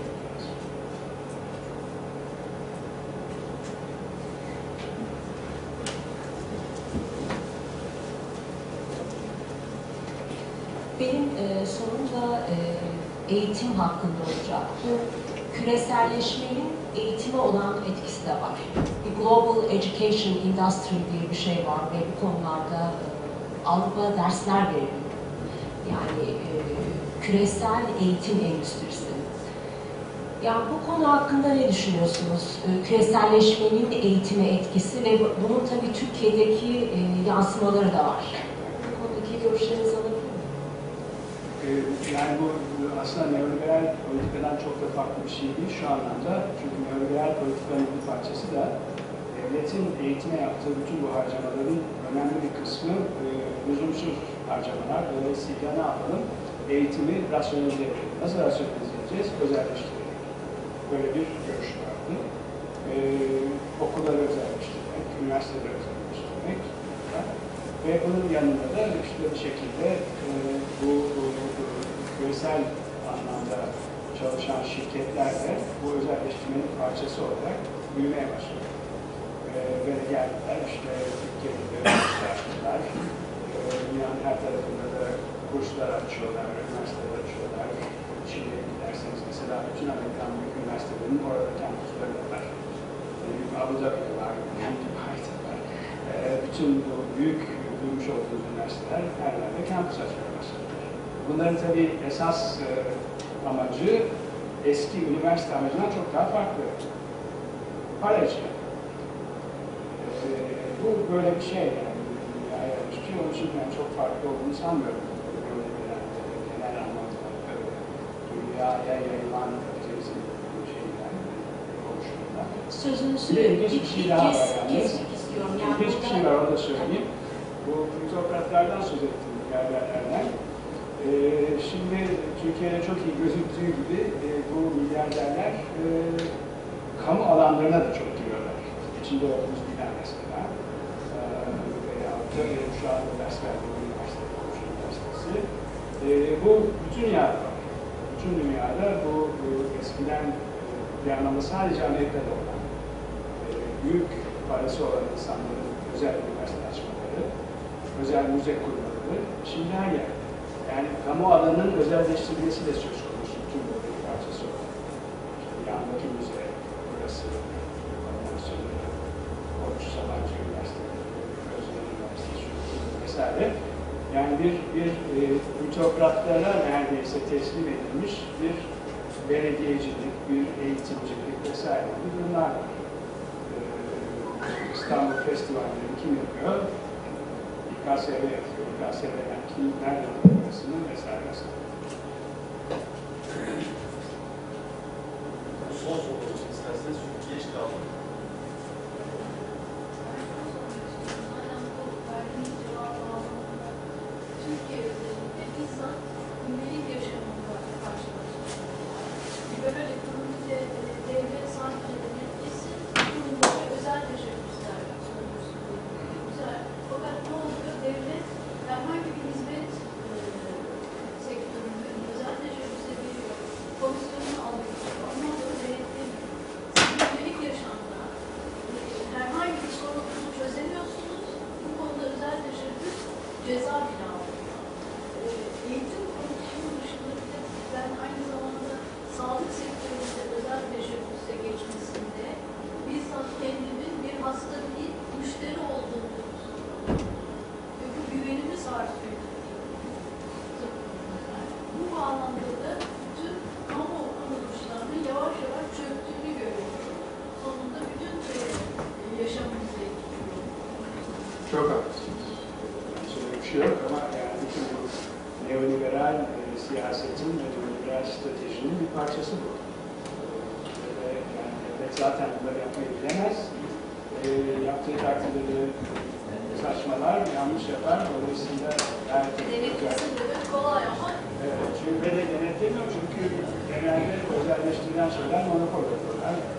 Benim sorum da eğitim hakkında olacak. Bu küreselleşmenin eğitime olan etkisi de var. Bir Global Education Industry diye bir şey var ve bu konularda Avrupa dersler veriyor. Yani küresel eğitim endüstrisi. Yani bu konu hakkında ne düşünüyorsunuz? Küreselleşmenin eğitime etkisi ve bunun tabii Türkiye'deki yansımaları da var. Bu konudaki görüşlerinizi alabilir miyim? Yani bu aslında neoliberal politikadan çok da farklı bir şey değil şu anlamda. Çünkü neoliberal politikanın bir parçası da devletin eğitime yaptığı bütün bu harcamaların önemli bir kısmı lüzumsuz harcamalar. Dolayısıyla ne yapalım? Eğitimi rasyonelize edelim. Nasıl rasyonelize edeceğiz? Özelleştirelim. Böyle bir görüş vardı. Okulları özelleştirmek, üniversiteleri özelleştirmek. Ve bunun yanında da işte bir şekilde bu küresel anlamda çalışan şirketler de bu özelleştirmenin parçası olarak büyümeye başladı. Böyle geldiler, işte Türkiye'de açtılar, dünyanın her tarafında da kurslar açıyorlar, üniversiteler açıyorlar. Şimdi giderseniz mesela bütün Amerikan büyük üniversitelerinin orada kampüsleri var. Abu Dhabi'de var, Dubai'de var. Bütün bu büyük duymuş olduğumuz üniversiteler her yerde kampüs açmaya başladılar. Bunların tabii esas amacı eski üniversite amacından çok daha farklı. Para için. Bu böyle bir şey yani. Bir şey onun için ben çok farklı olduğunu sanmıyorum. Böyle genel anlamda dünyaya yayılan kapitalizm şeyler konuştuğunda. Sözünüzü ilginç bir şey daha var kesmek istiyorum. Yani ilginç bir şey var, onu da söyleyeyim. Bu plütokratlardan söz ettim milyarderlerden. Şimdi Türkiye'de çok iyi gözüktüğü gibi bu milyarderler kamu alanlarına da çok giriyorlar. İçinde olduğumuz bina mesela. Veyahut da şu anda ders verdiğim üniversite, Koç Üniversitesi. Bu bütün dünyada var. Bütün dünyada bu eskiden bir anlamda sadece Amerika'da olan büyük parası olan insanların özel üniversite açmaları, özel müze kurmaları şimdi her yer. Yani kamu alanının özelleştirilmesi de söz konusu bütün bu bir parçası olan. İşte yandaki müze, burası, ondan sonra Koç Sabancı Üniversitesi, Özel Üniversitesi vesaire. Yani bir plütokratlara neredeyse teslim edilmiş bir belediyecilik, bir eğitimcilik vesaire gibi durumlar var. İstanbul Festivalleri kim yapıyor? İKSV yapıyor. İKSV'den kim, nerede yapıyorsunuz vesaire vesaire. Son soru olsun isterseniz çünkü geç kaldık. Türkiye özelinde bizzat gündelik yaşamında karşılaştık. Liberal ekonomide devlet sanki etkisi kurumları özel teşebbüsler güzel. Fakat ne oluyor? Devlet herhangi bir hizmet sektöründe özel teşebbüse veriyor. cezaevine eğitim konusunu dışında bir de ben aynı zamanda sağlık sektöründe özel teşebbüse geçmesinde bizzat kendimin bir hasta değil, müşteri olduğunu düşünüyorum. Ve bu güvenimiz artıyor. Bu bağlamda da bütün kamu kuruluşlarının yavaş yavaş çöktüğünü görüyoruz. Sonunda bütün yaşamımızı etkiliyor. Çok haklısınız. Şöyle bir şey yok ama yani bütün bu neoliberal siyasetin ve neoliberal stratejinin bir parçası bu. Ve yani devlet zaten bunları yapmayı bilemez. Yaptığı takdirde saçmalar, yanlış yapar. Dolayısıyla Denetlesin demek kolay ama çünkü de denetlemiyor çünkü genelde özelleştirilen şeyler monopol yapıyorlar.